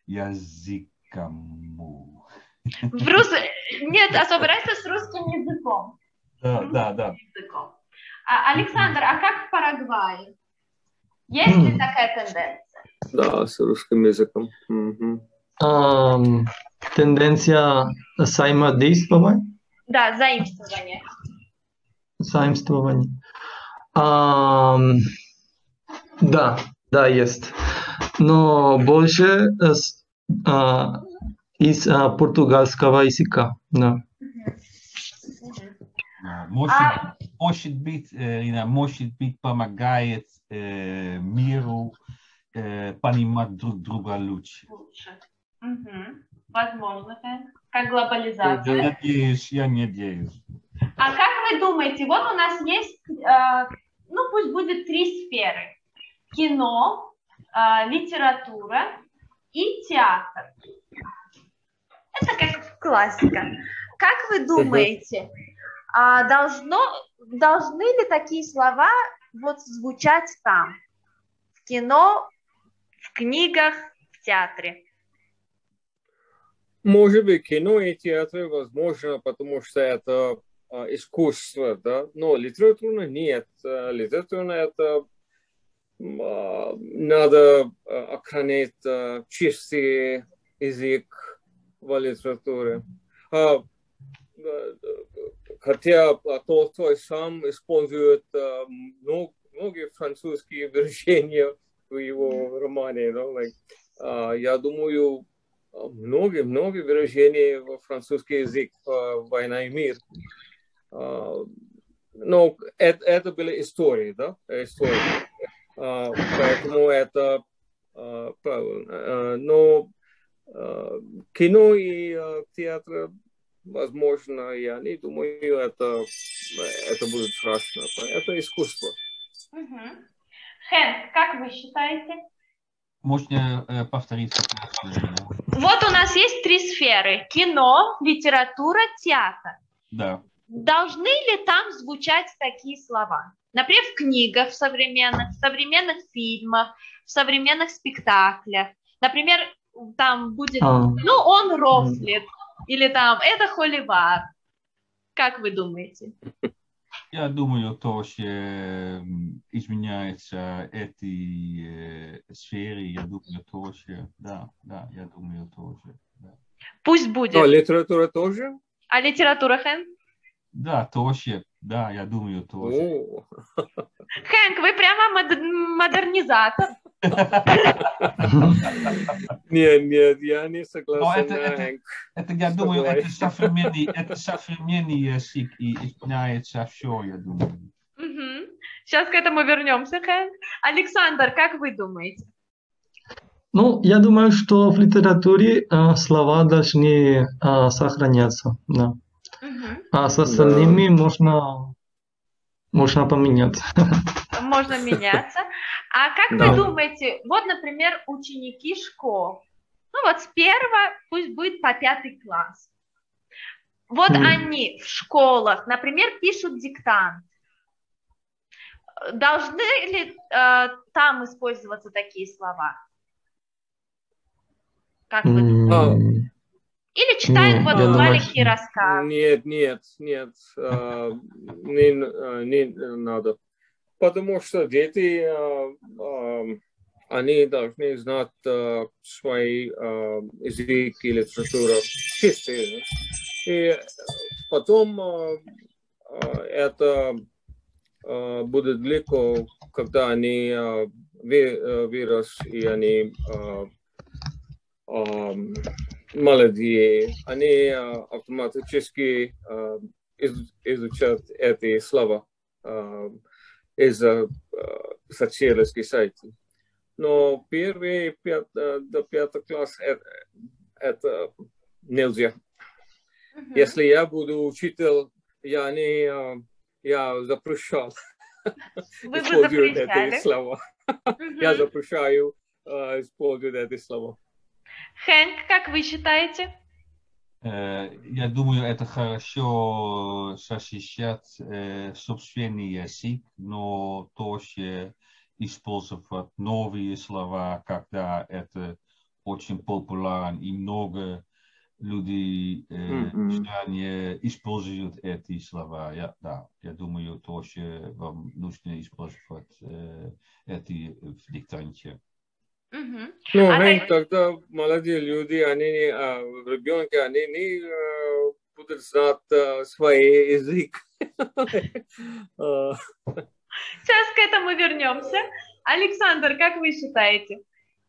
языкому. В рус... Нет особой разницы с русским языком. Да, Русским да, да. языком. А, Александр, а как в Парагвае? Есть ли М. такая тенденция? Да, с русским языком. Мгм. Ам, Тенденция взаимодействовать, Да, заимствование. заимствование. Ам, Да, да, есть. Но больше э, с- а, из а, португальского языка. Да. Да, Может, А, может быть, э, Ирина, может быть, помогает э, миру э, понимать друг друга лучше. лучше. Мгм. Возможно, да. Как Я глобализация. надеюсь, я надеюсь. А как вы думаете, вот у нас есть, э, ну пусть будет три сферы. Кино, э, литература и театр. Это как классика. Как вы думаете, а, должно, должны ли такие слова вот звучать там? В кино, в книгах, в театре? Может быть, кино и театр возможно, потому что это а, искусство, да, но литература нет. А, Литература это а, надо а, охранять а, чистый язык в литературе. А, а, Хотя а, Толстой сам использует а, много- многие французские выражения в его романе. да, like, а, я думаю, многие-многие выражения во французский язык а, «Война и мир». ну, это, это были истории, да, истории. Поэтому это правильно. Но кино и театр, возможно, я не думаю, это, это будет страшно. Это искусство. Угу. Хэнк, как вы считаете? Можно э, повторить? Вот у нас есть три сферы. Кино, литература, театр. Да. Должны ли там звучать такие слова? Например, в книгах в современных, в современных фильмах, в современных спектаклях. Например, там будет, А. ну, он рофлит, или там, это холивар. Как вы думаете? Я думаю, то, что изменяется этой э, сфере, я думаю, тоже, да, да, я думаю, тоже. Да. Пусть будет. А литература тоже? А литература, Хэнк? Да, тоже, да, я думаю, тоже. О. Хэнк, вы прямо мод- модернизатор. Нет, нет, я не Но согласен это, на это, Хэнк. это, я С думаю, тобой. это современный, это современный язык, и изменяется все, я думаю. Угу. Сейчас к этому вернемся, Хэнк. Александр, как вы думаете? Ну, я думаю, что в литературе а, слова должны а, сохраняться, да. Угу. А с остальными можно, можно поменять. Можно меняться. А как Да. вы думаете, вот, например, ученики школ, ну вот с первого пусть будет по пятый класс. Вот Мгм. они в школах, например, пишут диктант. Должны ли э, там использоваться такие слова? Как вы думаете? М, Или читают Не, вот я думаю, маленький что- рассказ? Нет, нет, нет, а, не, а, не надо. Потому что дети, а, а, они должны знать а, свой а, язык и литературу чистые. И потом а, а, это а, будет легко, когда они а, ви- а, вырос и они а, а, молодые, они а, автоматически а, из- изучают эти слова а, из-за а, социальных сайтов. Но первый пят, а, до пятого класса это, это нельзя. Мгм. Если я буду учитель, я не а, я запрещал Вы бы использовать запрещали? эти слова. Мгм. Я запрещаю а, использовать эти слова. Хэнк, как вы считаете? Э, Я думаю, это хорошо защищать э, собственный язык, но тоже использовать новые слова, когда это очень популярно и много людей э, Мгм. в стране используют эти слова. Я, да, я думаю, тоже вам нужно использовать э, эти в диктанте. Мгм. Ну, А Хэнк, так- тогда молодые люди, они не, а, ребенки, они не а, будут знать а, свой язык. А, Сейчас к этому вернемся. Александр, как вы считаете?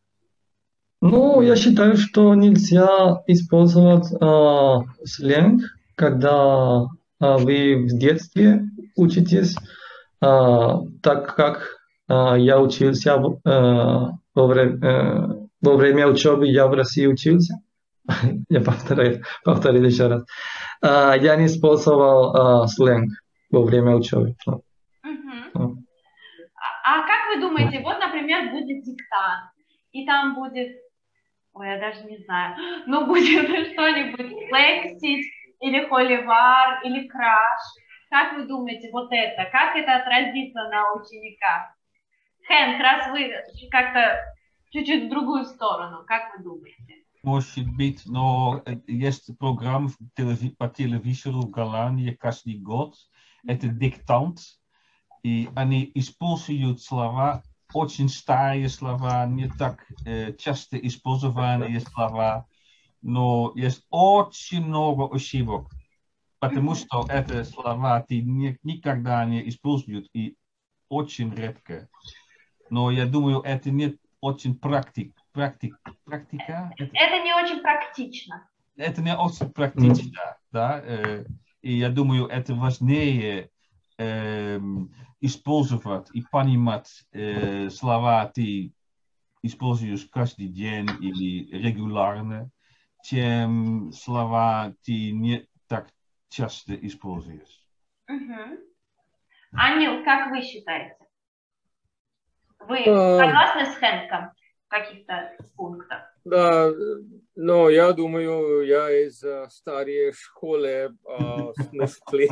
Ну, я считаю, что нельзя использовать а, сленг, когда а, вы в детстве учитесь, а, так как а, я учился в- а, во, вре- э, во время учебы, я в России учился. Я повторяю, повторю еще раз. А, я не использовал а, сленг во время учебы. Мгм. Ну, А, а как вы думаете, вот, например, будет диктант, и там будет, ой, я даже не знаю, ну, будет что-нибудь флексить, или холивар, или краш. Как вы думаете, вот это, как это отразится на учениках? Хэнк, раз вы как-то чуть-чуть в другую сторону, как вы думаете? Может быть, но э, есть программа в телеви- по телевизору в Голландии каждый год. Это диктант. И они используют слова, очень старые слова, не так э, часто использованные слова, но есть очень много ошибок, потому что это слова ты ни- никогда не используют и очень редко. Но я думаю, это не очень практик, практик, практика. Это, Это не очень практично. это не очень практично, да. э, И я думаю, это важнее э, использовать и понимать э, слова, ты используешь каждый день или регулярно, чем слова ты не так часто используешь. Угу. Анил, как вы считаете? Вы А. согласны с Хэнком в каких-то пунктах? Да, но я думаю, я из uh, старой школы uh, в смысле.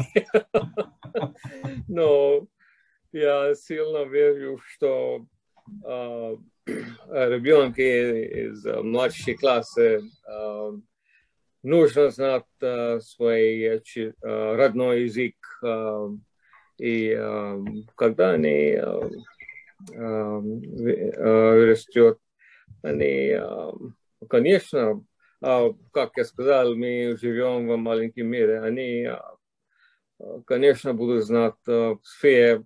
Но я сильно верю, что uh, ребенку из uh, младшей классы uh, нужно знать uh, свой uh, родной язык. Uh, и uh, когда они uh, uh, uh, растет, они, конечно, как я сказал, мы живем в маленьком мире, они, конечно, будут знать все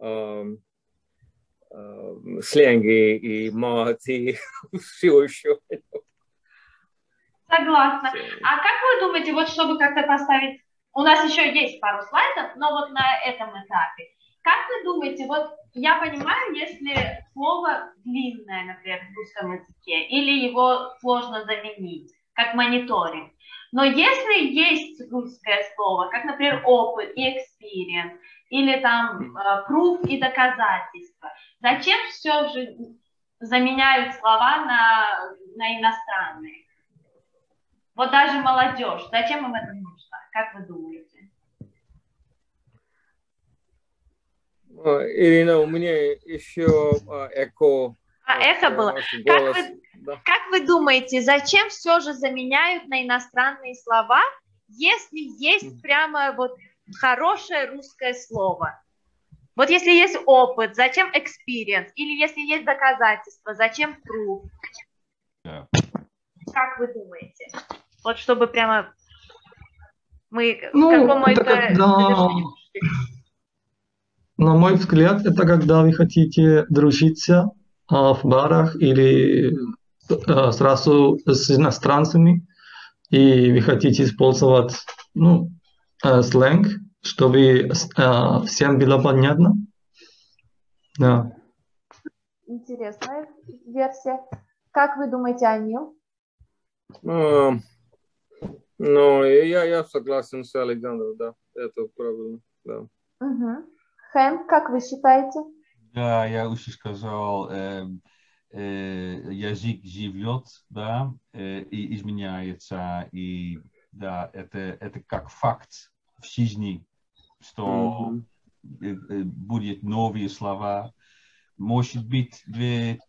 сленги и мат, и все еще. Согласна. А как вы думаете, вот чтобы как-то поставить, у нас еще есть пару слайдов, но вот на этом этапе, как вы думаете, вот я понимаю, если слово длинное, например, в русском языке, или его сложно заменить, как мониторинг, но если есть русское слово, как, например, опыт и experience, или там proof и доказательства, зачем все же заменяют слова на, на иностранные? Вот даже молодежь, зачем им это нужно? Как вы думаете? Ирина, у меня еще эко. А, эхо было. Как вы, да. как вы думаете, зачем все же заменяют на иностранные слова, если есть прямо вот хорошее русское слово? Вот если есть опыт, зачем experience? Или если есть доказательства, зачем proof? Yeah. Как вы думаете? Вот чтобы прямо мы ну, к какому это когда... На мой взгляд, это когда вы хотите дружиться а, в барах или а, сразу с иностранцами, и вы хотите использовать ну, а, сленг, чтобы а, всем было понятно. Да. Интересная версия. Как вы думаете, Анил? Um, ну, я, я согласен с Александром, да, это правильно, да. Угу. Хэнк, как вы считаете? Да, я уже сказал, э, э, язык живет, да, э, и изменяется, и да, это, это как факт в жизни, что mm-hmm. э, будет новые слова. Может быть, две,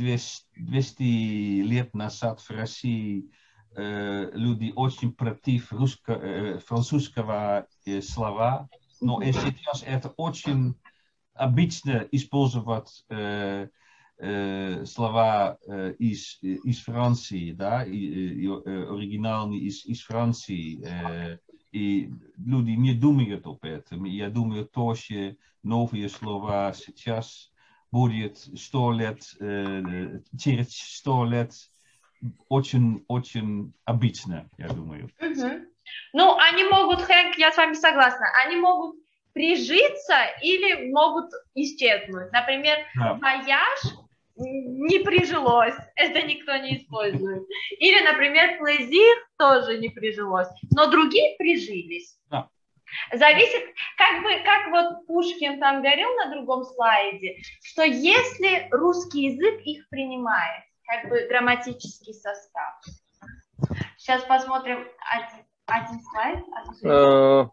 двести лет назад в России э, люди очень против русско, э, французского э, слова, но сейчас это очень обычно использовать э, э, слова э, из, из Франции, да, и, и, оригинальные из, из Франции. Э, и люди не думают об этом. Я думаю, тоже новые слова сейчас будет сто лет, э, через сто лет очень, очень обычно, я думаю. Угу. Ну, они могут, Хэнк, я с вами согласна, они могут прижиться или могут исчезнуть. Например, да. Вояж не прижилось, это никто не использует. Или, например, плезир тоже не прижилось, но другие прижились. Да. Зависит, как бы, как вот Пушкин там говорил на другом слайде, что если русский язык их принимает, как бы грамматический состав. Сейчас посмотрим один, один слайд. Один uh...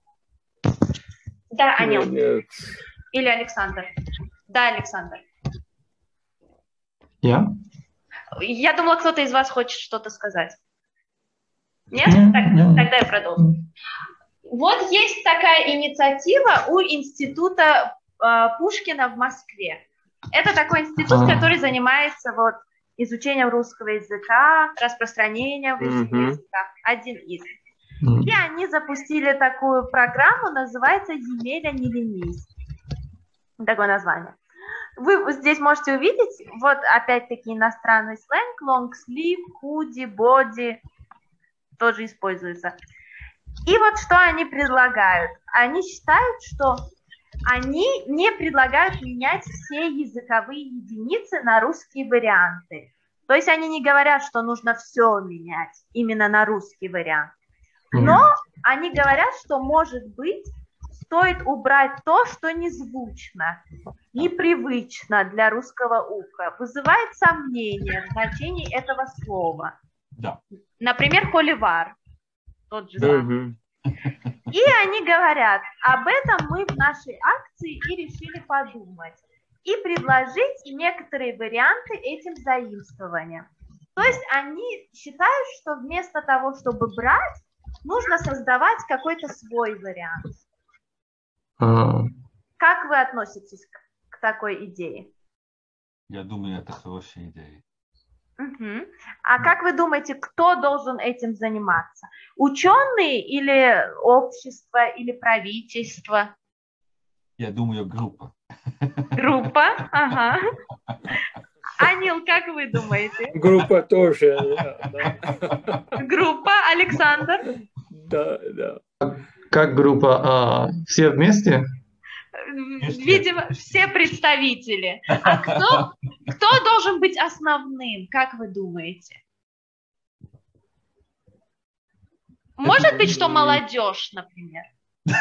Да, Анил. Нет. Или Александр. Да, Александр. Я? Я думала, кто-то из вас хочет что-то сказать. Нет? Yeah, так, yeah. Тогда я продолжу. Вот есть такая инициатива у института э, Пушкина в Москве. Это такой институт, uh-huh. который занимается вот, изучением русского языка, распространением русского uh-huh. языка. Один из. И они запустили такую программу, называется «Емеля, не ленись». Такое название. Вы здесь можете увидеть, вот опять-таки иностранный сленг, long sleeve, hoodie, body, тоже используется. И вот что они предлагают. Они считают, что они не предлагают менять все языковые единицы на русские варианты. То есть они не говорят, что нужно все менять именно на русский вариант. Но они говорят, что, может быть, стоит убрать то, что незвучно, непривычно для русского уха, вызывает сомнение в значении этого слова. Да. Например, холивар. Тот же самый. И они говорят, об этом мы в нашей акции и решили подумать. И предложить некоторые варианты этим заимствованиям. То есть они считают, что вместо того, чтобы брать, нужно создавать какой-то свой вариант. А, Как вы относитесь к, к такой идее? Я думаю, это хорошая идея. Угу. А как вы думаете, кто должен этим заниматься? Ученые или общество, или правительство? Я думаю, группа. Группа? Ага. Анил, как вы думаете? Группа тоже. Да, да. Группа, Александр? Да, да. как группа? А, все вместе? Видимо, все представители. А кто, кто должен быть основным, как вы думаете? Может быть, что молодежь, например? Но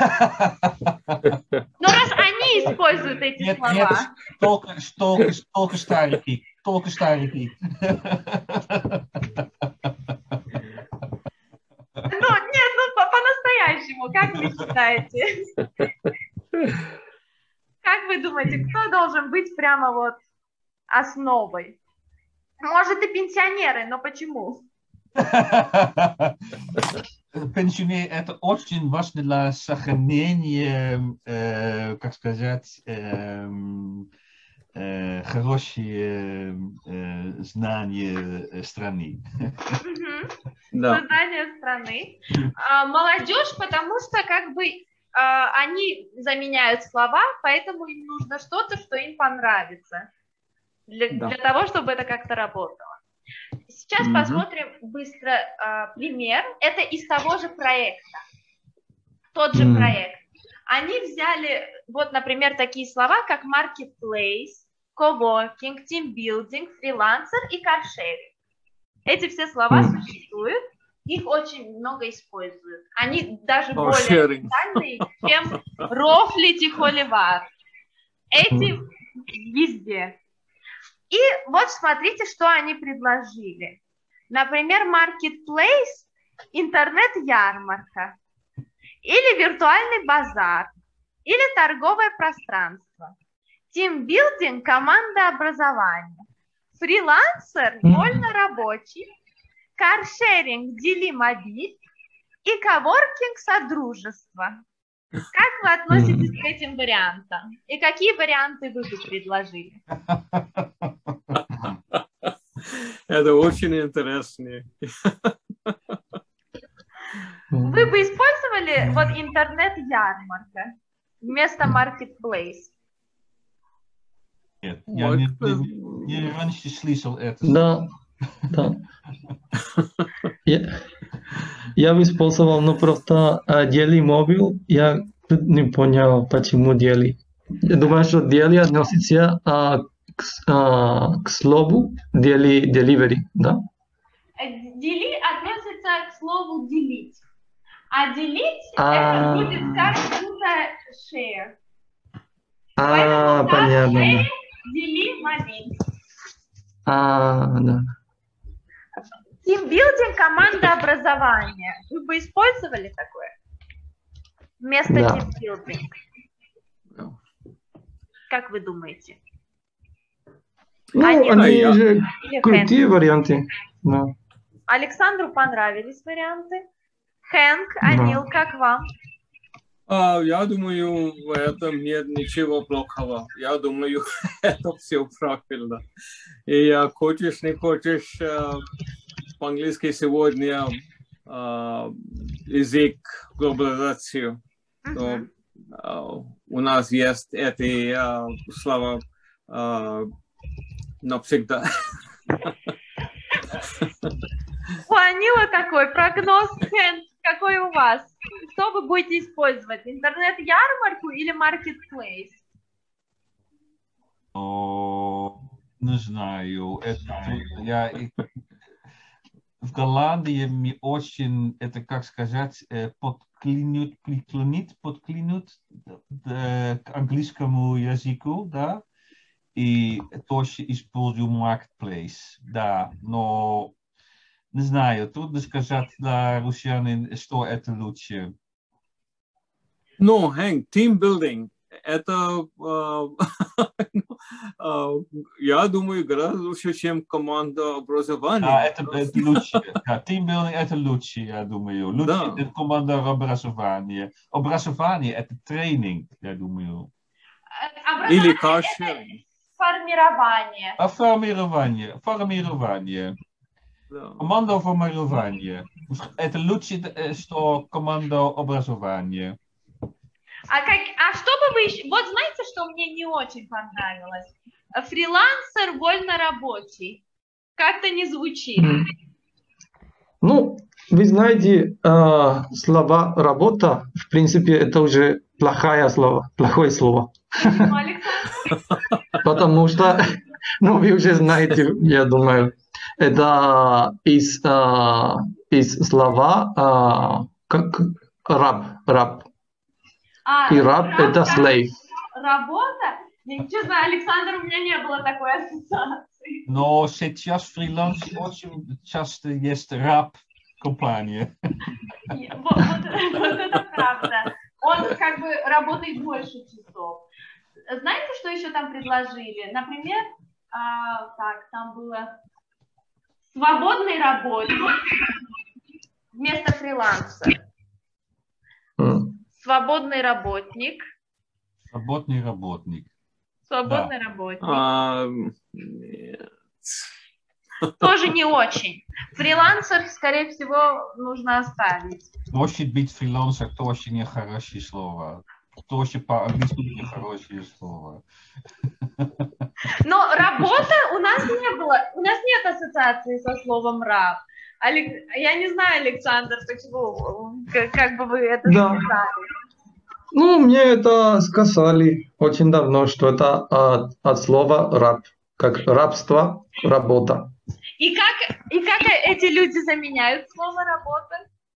раз они используют эти Нет, слова... нет, только, только, только старики, только старики. Ну, нет, ну, по- по-настоящему, как вы считаете? Как вы думаете, кто должен быть прямо вот основой? Может, и пенсионеры, но почему? Пенсионер – это очень важно для сохранения, э, как сказать, э, э, хорошие э, знания страны. Мгм. Да. Создание страны. А, молодежь, потому что как бы а, они заменяют слова, поэтому им нужно что-то, что им понравится, для, Да. для того, чтобы это как-то работало. Сейчас Мгм. посмотрим быстро а, пример. Это из того же проекта. Тот же М. проект. Они взяли, вот, например, такие слова, как marketplace, coworking, team building, freelancer и carsharing. Эти все слова М. существуют, их очень много используют. Они даже более Carsharing. официальные, чем рофлить и холивар. Эти везде. И вот смотрите, что они предложили. Например, marketplace, интернет-ярмарка, или виртуальный базар, или торговое пространство. Тимбилдинг – команда образования. Фрилансер – Мгм. вольно-рабочий. Каршеринг – дели-мобиль. И коворкинг – содружество. Как вы относитесь к этим вариантам? И какие варианты вы бы предложили? Это очень интересно. Вы бы использовали вот интернет-ярмарка вместо marketplace? Нет, я не, Вот. не, не раньше слышал это. Да, да. Я, я бы использовал, ну просто а, Daily Mobile, я тут не понял, почему Daily. Я думаю, что Daily относится а, к, с- а, к слову Daily Delivery, да? Дели относится к слову делить. А делить А. это будет как будто share. А, Поэтому понятно. share, дели, мобиль. А, да. Тимбилдинг, команда образования. Вы бы использовали такое? Вместо Да. тимбилдинг. Как вы думаете? Ну, Они- они я- же Или крутые Хэнк? варианты. Да. Александру понравились варианты. Хэнк, Да. Анил, как вам? А, я думаю, в этом нет ничего плохого. Я думаю, это все правильно. И а, хочешь, не хочешь, а, по-английски сегодня а, язык глобализации. То, Мгм. а, у нас есть эти а, слова а, навсегда. У Анила какой прогноз, Хэнк, какой у вас? что вы будете использовать? Интернет-ярмарку или marketplace? О, не знаю. Это, я, в Голландии мне очень, это как сказать, подклинуть, приклонить, подклинуть к английскому языку, да, и тоже использую marketplace, да, но не знаю, трудно сказать для русских, что это лучше. Ну, Хэнк, team-building. Это, я думаю, гораздо лучше, чем команда образования. Да, это, это лучше. Да, teambuilding это лучше, я думаю. Лучше Да. это команда образования. Образование это тренинг, я думаю. Или каршеринг. Формирование. А формирование. Формирование. Да. Команда формирования. Это лучше, что команда образования. А, как, а что бы вы еще... Вот знаете, что мне не очень понравилось? Фрилансер вольнорабочий. Как-то не звучит. Ну, вы знаете, э, слова «работа», в принципе, это уже плохое слово, плохое слово. Почему, Александр? Потому что, ну, вы уже знаете, я думаю, это из, э, из слова э, как раб, раб. А, И раб это slave. Работа? Я честно, Александр, у меня не было такой ассоциации. Но сейчас в фрилансе очень часто есть раб-компания. Вот, вот, вот это правда. Он как бы работает больше часов. Знаете, что еще там предложили? Например, а, так, там было свободный работник вместо фриланса. Mm. Свободный работник. Свободный работник. Свободный Да. работник. А, нет. Тоже не очень. Фрилансер, скорее всего, нужно оставить. Может быть, фрилансер тоже не хорошее слово. Тоже по-английски не хорошее слово. Но работа у нас не было. У нас нет ассоциации со словом раб. Алекс... Я не знаю, Александр, почему, как, как бы вы это Да. сказали. Ну, мне это сказали очень давно, что это от, от слова раб, как рабство, работа. И как, и как эти люди заменяют слово работа?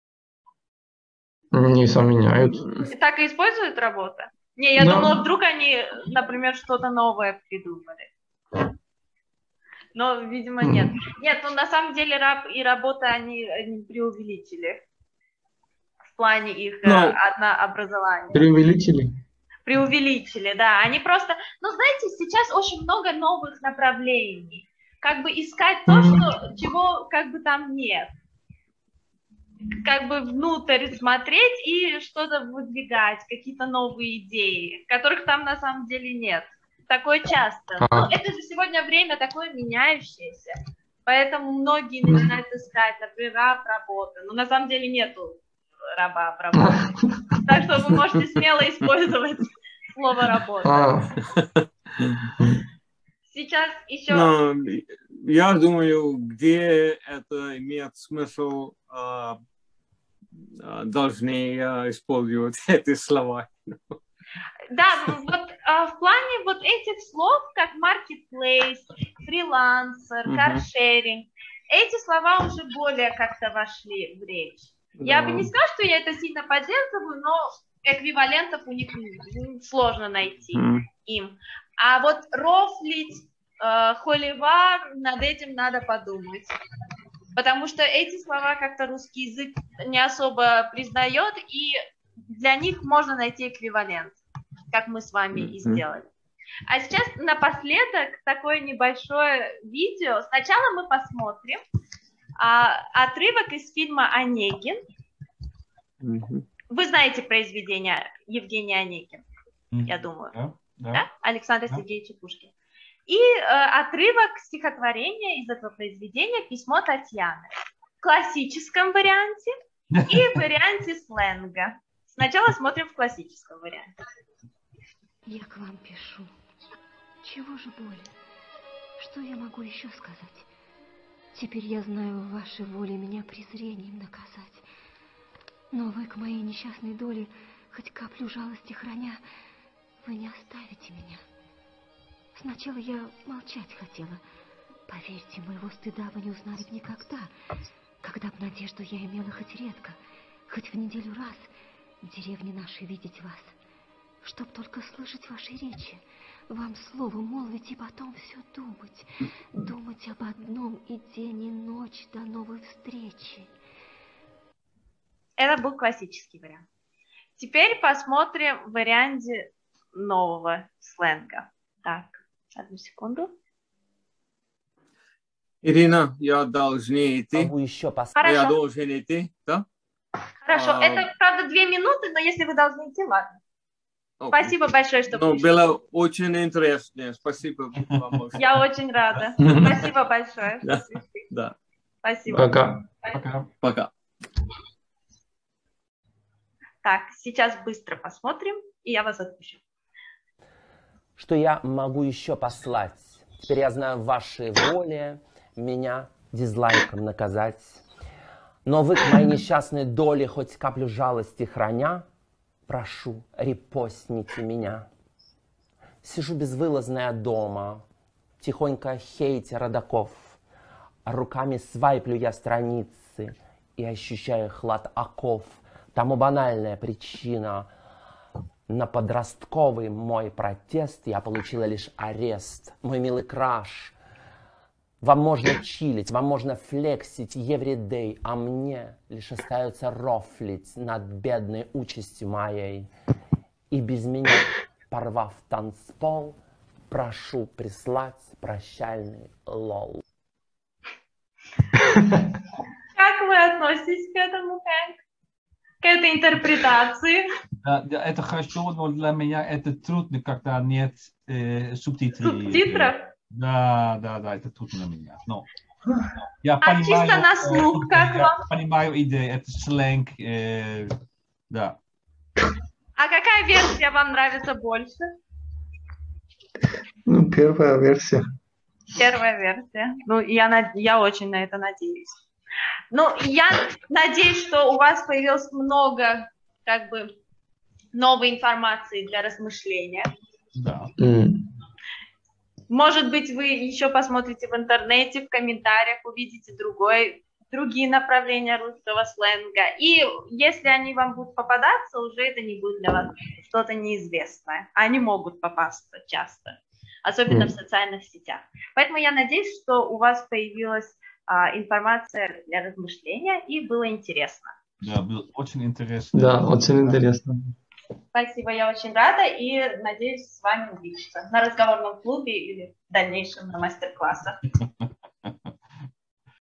Не заменяют. Так и используют работа? Не, я Да. думала, вдруг они, например, что-то новое придумали. Но, видимо, нет. Нет, ну на самом деле раб и работа они, они преувеличили в плане их Ну, э, однообразования. Преувеличили? Преувеличили, да. Они просто, ну знаете, сейчас очень много новых направлений. Как бы искать то, что, чего как бы там нет. Как бы внутрь смотреть и что-то выдвигать, какие-то новые идеи, которых там на самом деле нет. Такое часто. Но это же сегодня время такое меняющееся. Поэтому многие начинают искать, например, раб работы. Но на самом деле нету раба в работе. Так что вы можете смело использовать слово работа. Сейчас еще... Но я думаю, где это имеет смысл, а, а, должны а, использовать эти слова. Да, вот а, в плане вот этих слов, как marketplace, фрилансер, каршеринг, эти слова уже более как-то вошли в речь. Да. Я бы не сказала, что я это сильно поддерживаю, но эквивалентов у них сложно найти mm. им. А вот рофлить, э, холивар, над этим надо подумать. Потому что эти слова как-то русский язык не особо признает, и для них можно найти эквивалент, как мы с вами mm-hmm. и сделали. А сейчас напоследок такое небольшое видео. Сначала мы посмотрим а, отрывок из фильма «Онегин». Mm-hmm. Вы знаете произведение Евгения Онегина, mm-hmm. я думаю. Yeah, yeah. Да? Александра yeah. Сергеевича Пушкина. И э, отрывок стихотворения из этого произведения «Письмо Татьяны» в классическом варианте и в варианте сленга. Сначала смотрим в классическом варианте. Я к вам пишу. Чего же более? Что я могу еще сказать? Теперь я знаю, в вашей воле меня презрением наказать. Но вы к моей несчастной доле, хоть каплю жалости храня, вы не оставите меня. Сначала я молчать хотела. Поверьте, моего стыда вы не узнали бы никогда, когда б надежду я имела хоть редко, хоть в неделю раз в деревне нашей видеть вас, чтоб только слышать ваши речи, вам слово молвить и потом все думать, думать об одном и день, и ночь до новой встречи. Это был классический вариант. Теперь посмотрим в варианте нового сленга. Так, одну секунду. Ирина, я должен идти. Могу еще пос... Хорошо. Я должен идти, да? Хорошо, А, это, правда, две минуты, но если вы должны идти, ладно. окей. Спасибо большое, что Ну, пришли. было очень интересно. Спасибо вам. Я очень рада. Спасибо большое, что Да. пришли. Да, Спасибо. Пока. Пока. пока. Так, сейчас быстро посмотрим, и я вас отпущу. Что я могу еще послать? Теперь я знаю вашей воле меня дизлайком наказать. Но вы к моей несчастной доле хоть каплю жалости храня, прошу, репостните меня. Сижу безвылазная дома, тихонько хейте родаков, а руками свайплю я страницы и ощущаю хлад оков. Тому банальная причина. На подростковый мой протест я получила лишь арест. Мой милый краш, вам можно чилить, вам можно флексить everyday, а мне лишь остается рофлить над бедной участью моей. И без меня, порвав танцпол, прошу прислать прощальный лол. Как вы относитесь к этому, Хэнк? К этой интерпретации? Да, да, это хорошо, но для меня это трудно, когда нет э, субтитров. Субтитров? Да, да, да, это трудно для меня. Но я А понимаю, чисто на слух, э, как я вам? понимаю идею, это сленг, э, да. А какая версия вам нравится больше? Ну, первая версия. Первая версия. Ну, я, над- я очень на это надеюсь. Ну, я надеюсь, что у вас появилось много, как бы, новой информации для размышления. Да. М. Может быть, вы еще посмотрите в интернете, в комментариях, увидите другой, другие направления русского сленга. И если они вам будут попадаться, уже это не будет для вас что-то неизвестное. Они могут попасться часто, особенно М. в социальных сетях. Поэтому я надеюсь, что у вас появилась а, информация для размышления и было интересно. Да, было очень интересно. Да, очень интересно. Спасибо, я очень рада и надеюсь с вами увидеться на разговорном клубе или в дальнейшем на мастер-классах.